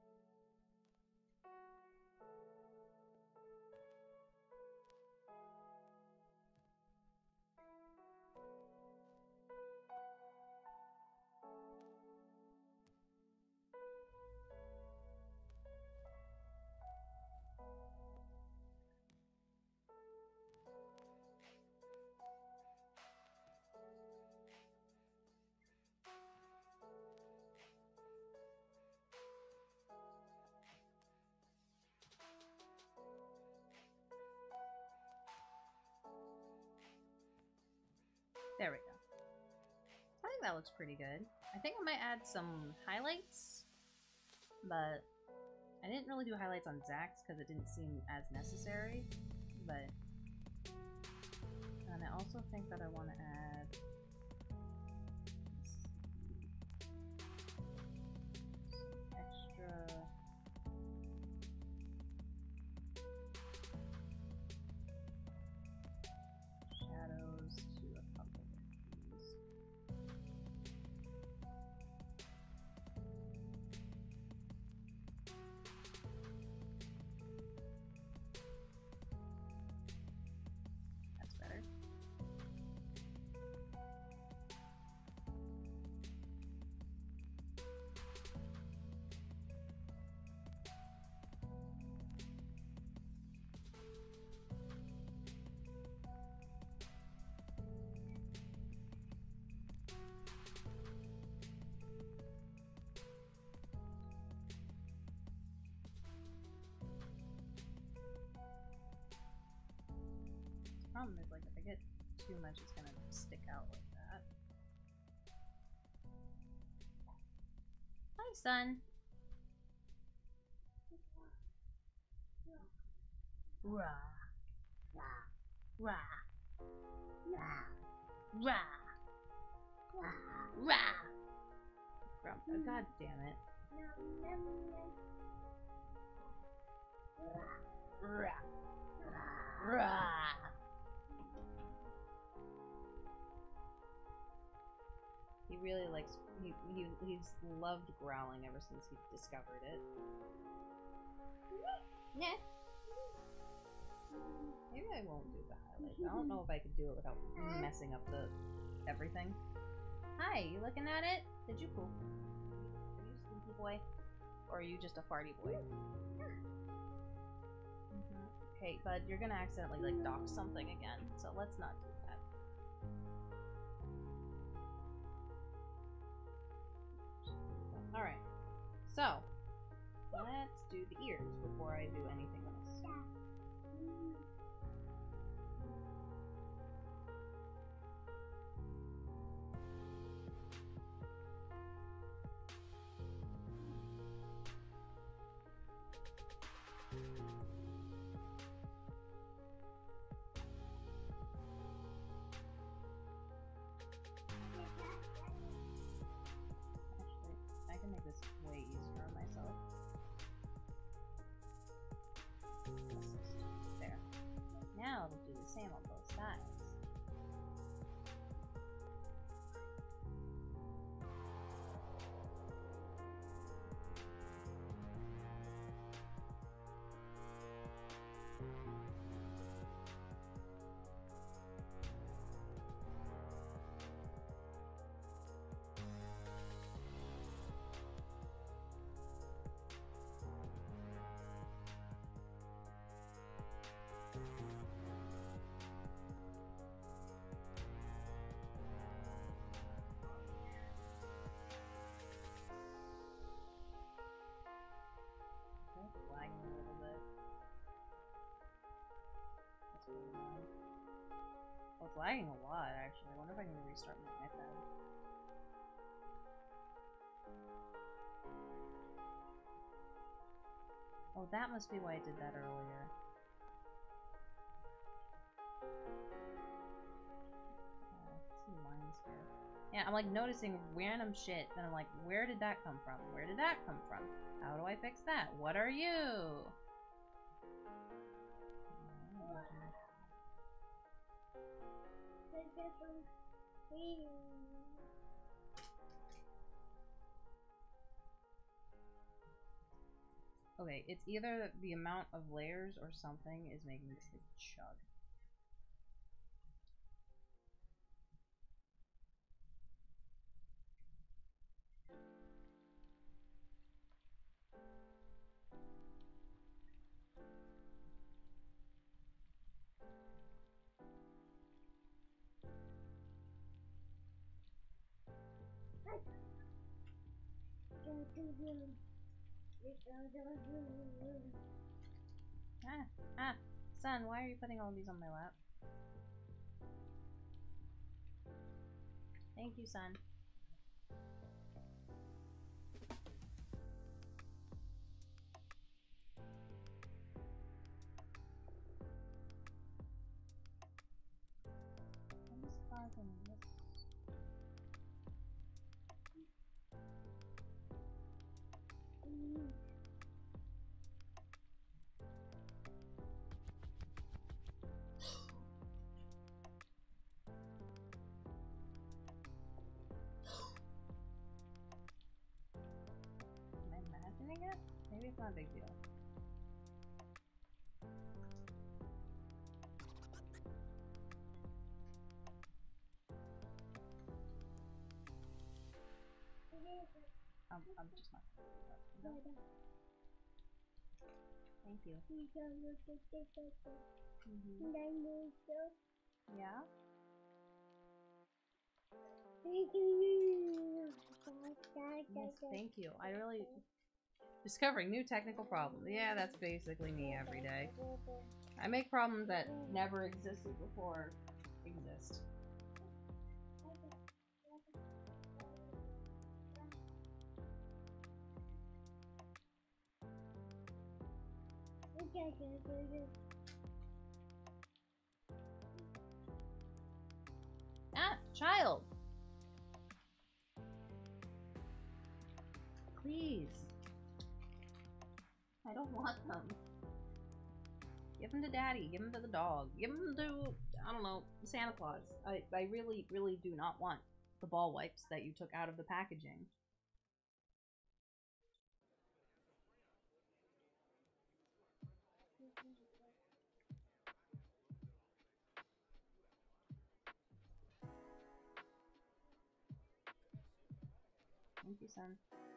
There we go. I think that looks pretty good. I think I might add some highlights, but I didn't really do highlights on Zach's because it didn't seem as necessary, but... And I also think that I want to add... some extra... shadows to a couple of these. That's better. Problem is, like, if I get too much, it's gonna stick out like that. Hi, son. Rah. Rah. Rah. Rah. Rah. Rah. God damn it. Rah. Rah. He really likes, he's loved growling ever since he discovered it. Yeah. Maybe I won't do the highlights. I don't know if I could do it without messing up the everything. Hi, you looking at it? Did you poop? Are you a stinky boy? Or are you just a farty boy? Okay, bud, you're gonna accidentally, like, dock something again, so let's not do that. Alright, so, let's do the ears before I do anything else. I can make this way easier on myself. There. Now we'll do the same on both sides. Lagging a little bit. What's going on? Well, it's lagging a lot, actually. I wonder if I can restart my iPad. Oh, that must be why I did that earlier. Some lines here. Yeah, I'm like noticing random shit, and I'm like, where did that come from? Where did that come from? How do I fix that? What are you? Okay, it's either the amount of layers or something is making this thing chug. Son, why are you putting all these on my lap? Thank you, son. What is causing this? Am I imagining it? Maybe it's not a big deal. I'm just not gonna do that. No. Thank you. Yeah? Yes, thank you. I really... Discovering new technical problems. Yeah, that's basically me every day. I make problems that never existed before exist. Ah, child! Please. I don't want them. Give them to Daddy. Give them to the dog. Give them to, I don't know, Santa Claus. I really, really do not want the ball wipes that you took out of the packaging. Thank you, son.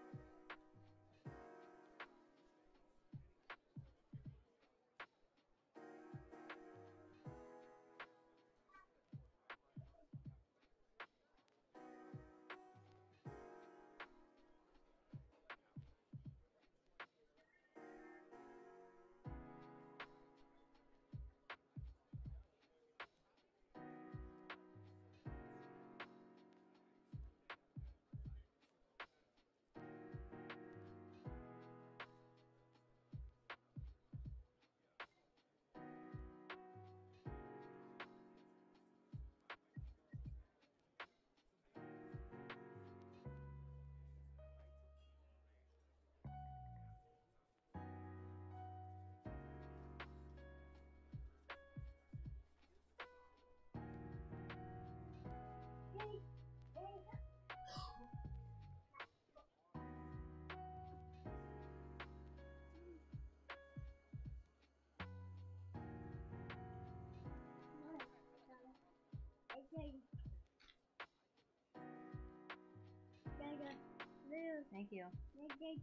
Thank you. Okay,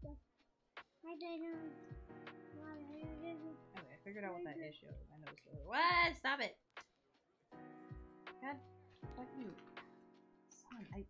I figured out what that issue is. I noticed it. What? Stop it! God fucking son, I...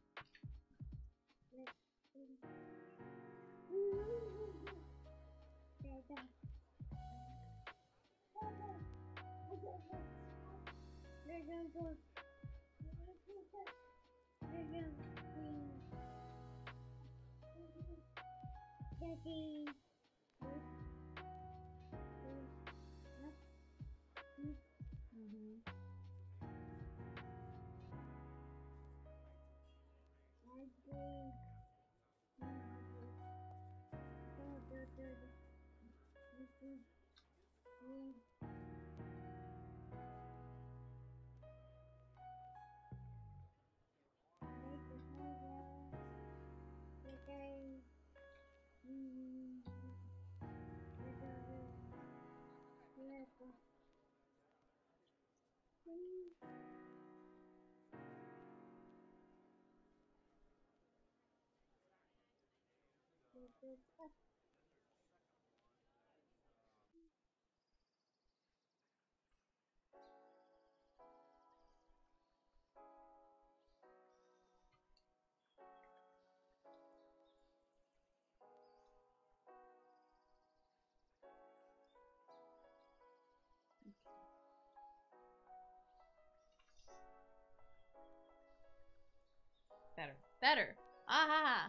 Better. Better. Ah!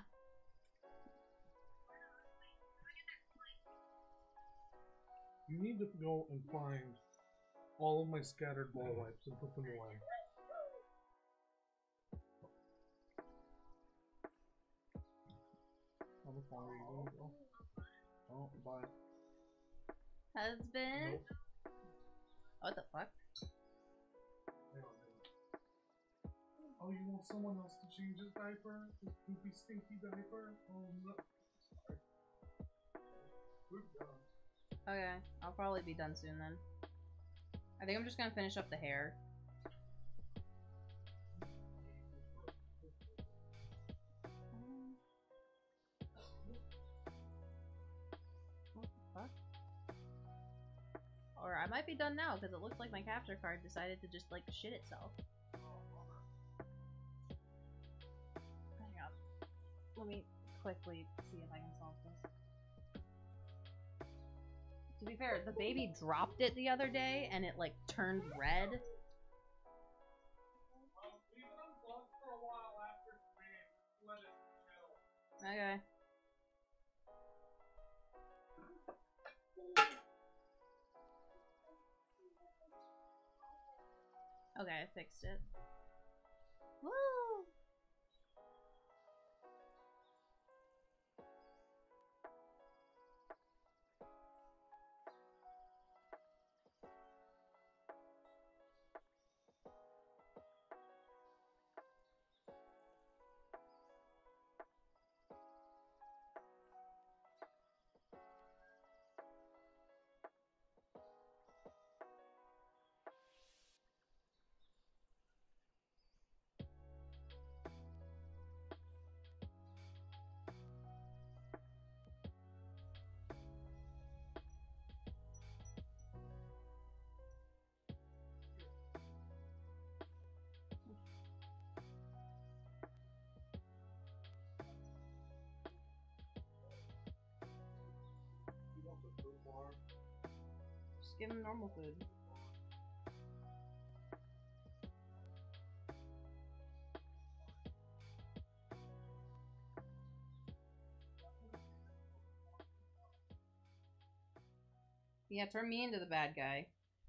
You need to go and find all of my scattered ball wipes and put them away. How far are you going to go? Oh, bye. Husband? Nope. What the fuck? Hang on. Oh, you want someone else to change his diaper? His poopy, stinky diaper? Oh, no. Sorry. We're done. Okay, I'll probably be done soon then. I think I'm just gonna finish up the hair. What the fuck? Or I might be done now because it looks like my capture card decided to just like shit itself. Hang on. Let me quickly see if I can solve this. To be fair, the baby dropped it the other day and it like turned red. Well, leave it unplugged for a while after stream. Let it chill. Okay. Okay, I fixed it. Woo! You want the food bar? Just give him normal food. Yeah, turn me into the bad guy.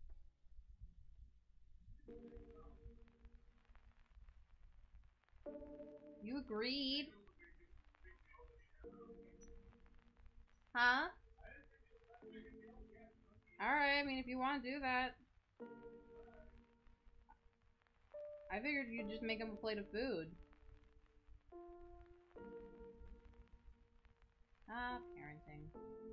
You agreed. Huh? Alright, I mean, if you want to do that. I figured you'd just make him a plate of food. Ah, parenting.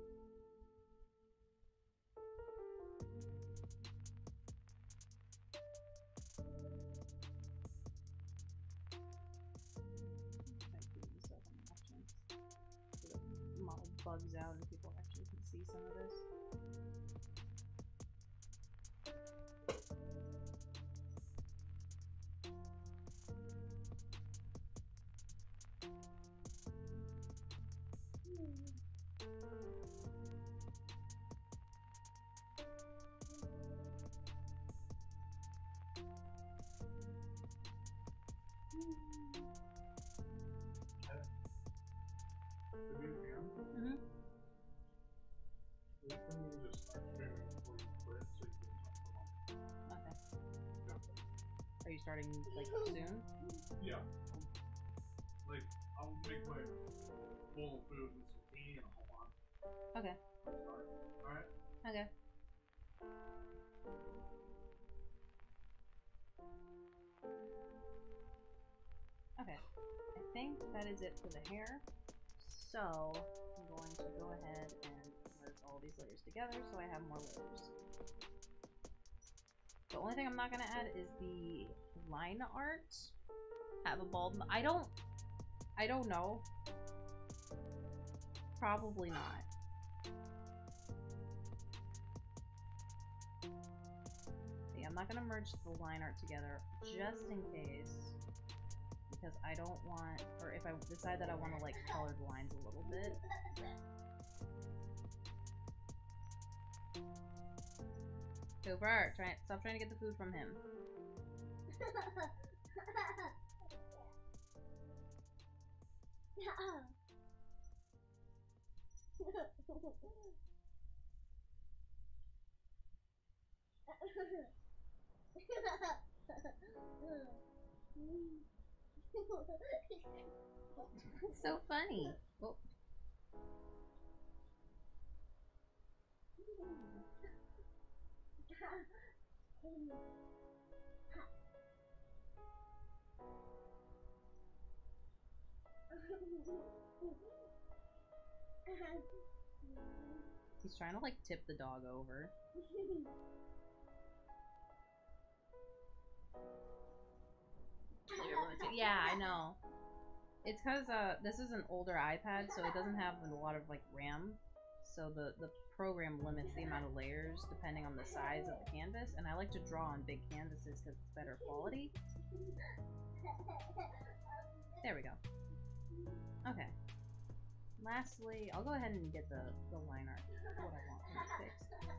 So the model bugs out and people actually can see some of this. Mm-hmm. Wait for me to just start streaming before you quit so you can talk about it. Okay. Yeah. Are you starting, like, soon? Yeah. Like, I'll make my bowl of food and some tea and I'll hop on. Okay. Start. Alright? Okay. Okay. I think that is it for the hair. So, I'm going to go ahead and merge all these layers together so I have more layers. The only thing I'm not gonna add is the line art. Have a bald. I don't know. Probably not. Yeah, I'm not gonna merge the line art together just in case, because I don't want, or if I decide that I want to like color the lines a little bit. Cooper, stop trying to get the food from him. It's so funny. Oh. He's trying to like tip the dog over. Yeah, I know. It's because this is an older iPad, so it doesn't have a lot of like RAM. So the program limits the amount of layers depending on the size of the canvas, and I like to draw on big canvases because it's better quality. There we go. Okay. Lastly, I'll go ahead and get the line art, what I want to fix.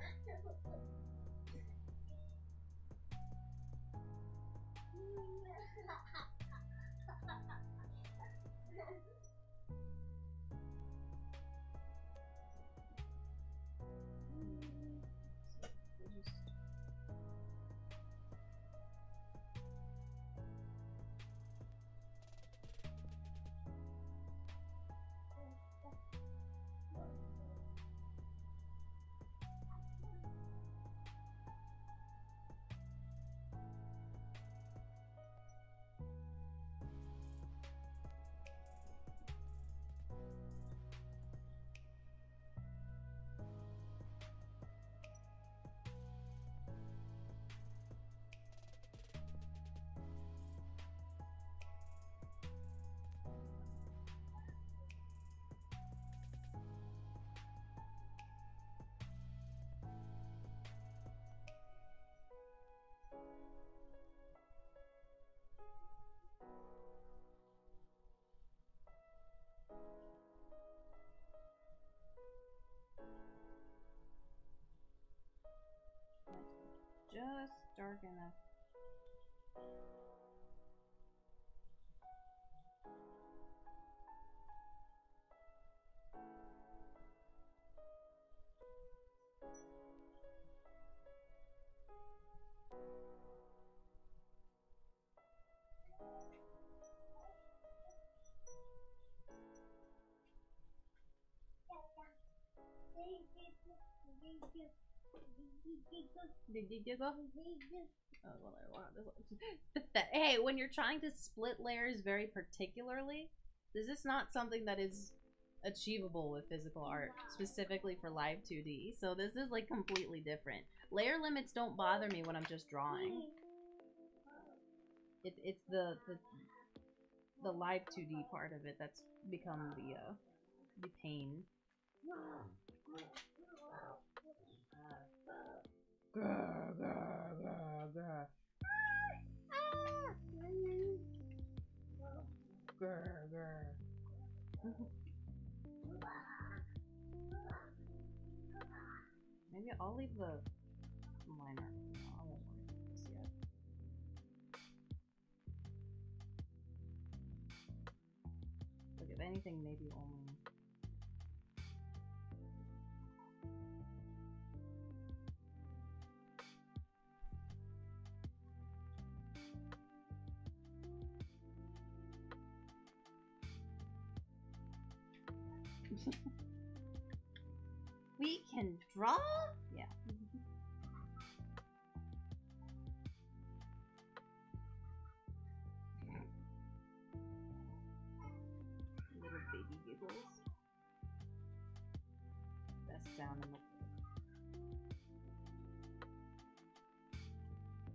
Just dark enough. Oh, well, hey, when you're trying to split layers very particularly, this is not something that is achievable with physical art, specifically for live 2D. So this is like completely different. Layer limits don't bother me when I'm just drawing. It's the live 2D part of it that's become the pain. Grr, grr, grr, grr. Grr, grr. Maybe I'll leave the liner. I won't worry about this yet. Like, if anything, maybe only. We can draw? Yeah. Little baby giggles. Best sound in the world.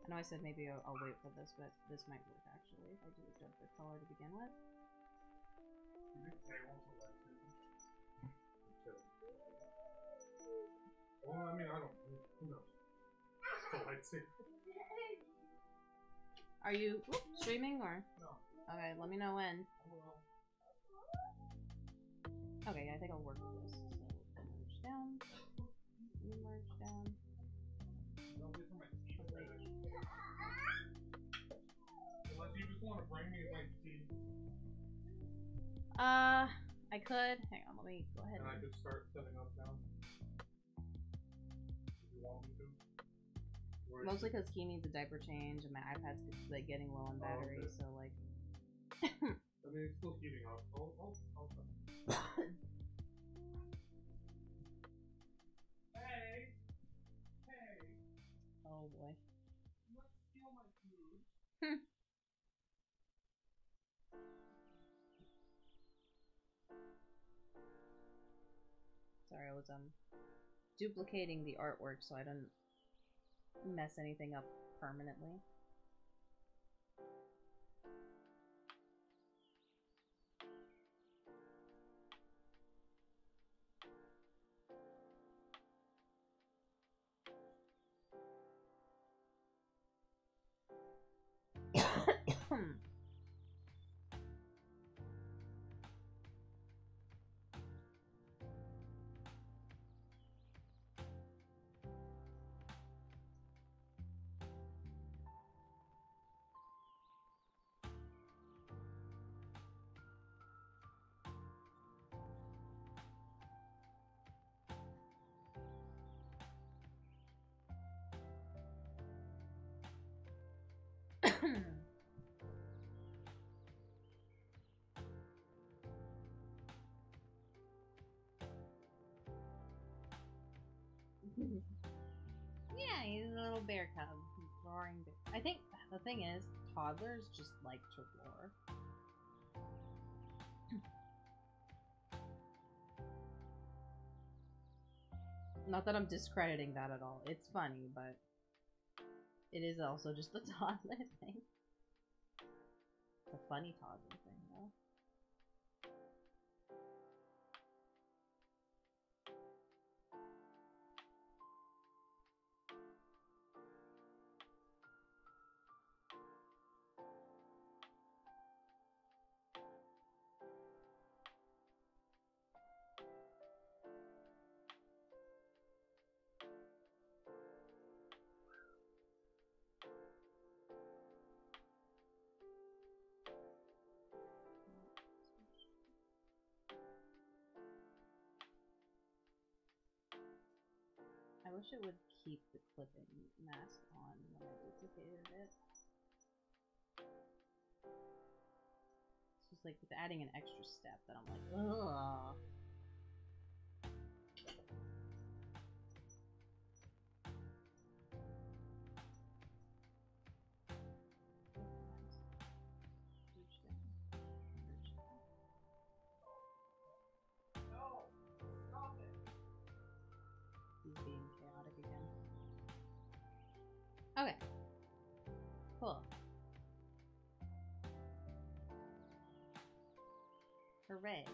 I know I said maybe I'll wait for this, but this might work actually if I do a darker color to begin with. You think Tay wants a lightsaber? Well, I mean, I don't know. Who knows? It's a lightsaber. Are you streaming or? No. Okay, let me know when. Well. Okay, I think I'll work with this. So merge down. Merge down. Don't wait for my tea to finish. Unless you just want to bring me my tea. I could. Hang on, let me go ahead. And I could start setting up now. If you want me to. Mostly because he needs a diaper change and my iPad's like getting low on battery, okay. so like. I mean, it's still heating up. I'll Hey! Hey! Oh boy. Let's steal my food. Sorry, I was duplicating the artwork so I don't mess anything up permanently. Yeah, he's a little bear cub. He's roaring bear. I think the thing is, toddlers just like to roar. Not that I'm discrediting that at all. It's funny, but it is also just a toddler thing. It's a funny toddler thing, though. I wish it would keep the clipping mask on when I duplicated it. It's just like, it's adding an extra step that I'm like, ugh. No! Stop it! He's being chaotic again. Okay. Cool. Hooray.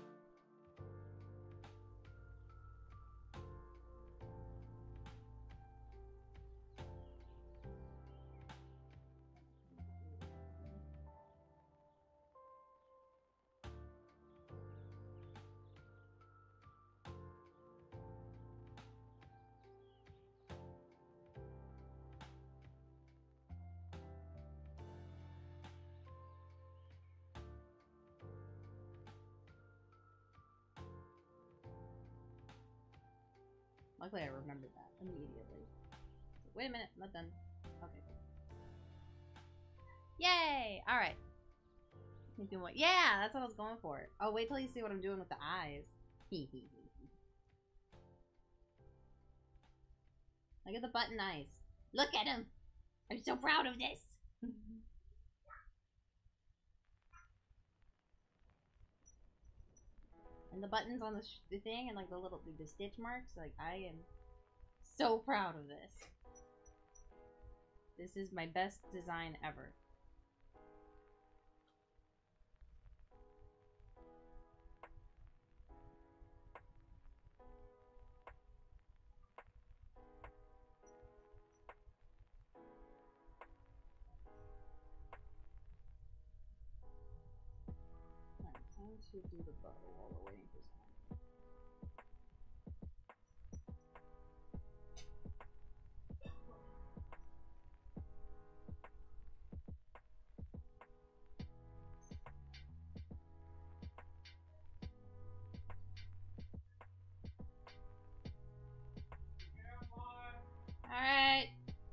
Luckily, I remembered that immediately. Wait a minute, I'm not done. Okay, cool. Yay! Alright. Yeah, that's what I was going for. Oh, wait till you see what I'm doing with the eyes. Look at the button eyes. Look at him! I'm so proud of this! And the buttons on the thing and like the stitch marks, like I am so proud of this. This is my best design ever. Time to do the bow while we're waiting for someone. Alright.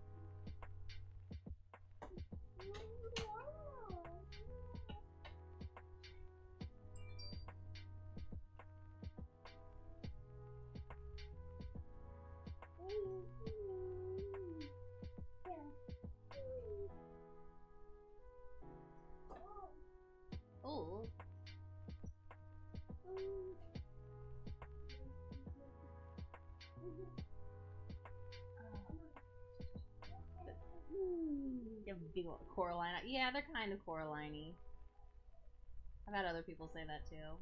Oh. You have a big old Coraline. Yeah, they're kind of Coraline-y. I've had other people say that too.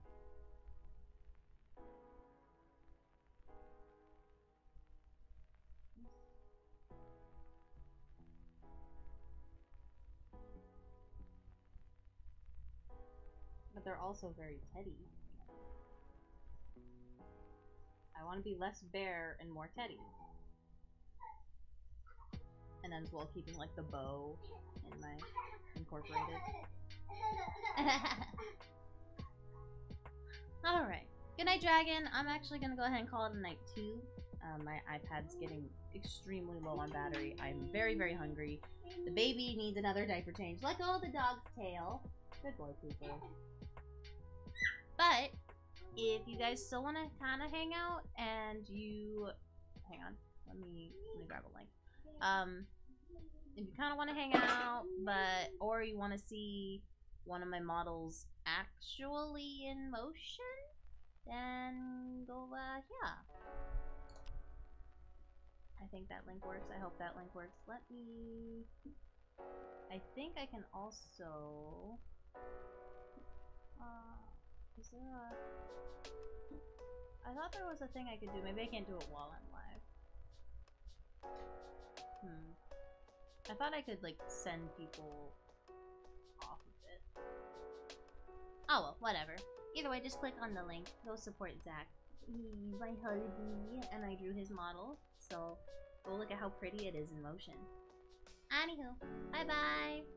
But they're also very Teddy. I want to be less bear and more Teddy. And then as well keeping like the bow in my incorporated. Alright. Good night, Dragon. I'm actually gonna go ahead and call it a night too. My iPad's getting extremely low on battery. I'm very, very hungry. The baby needs another diaper change. Let go of the dog's tail. Good boy, Cooper. But if you guys still want to kind of hang out and you... Hang on. Let me grab a link. If you kind of want to hang out, or you want to see one of my models actually in motion, then go, yeah. I think that link works. I hope that link works. Let me... I think I can also... is there a... I thought there was a thing I could do. Maybe I can't do it while I'm live. I thought I could, like, send people off of it. Oh, well, whatever. Either way, just click on the link. Go support Zach. He's my hubby, and I drew his model. So, go look at how pretty it is in motion. Anywho, bye-bye!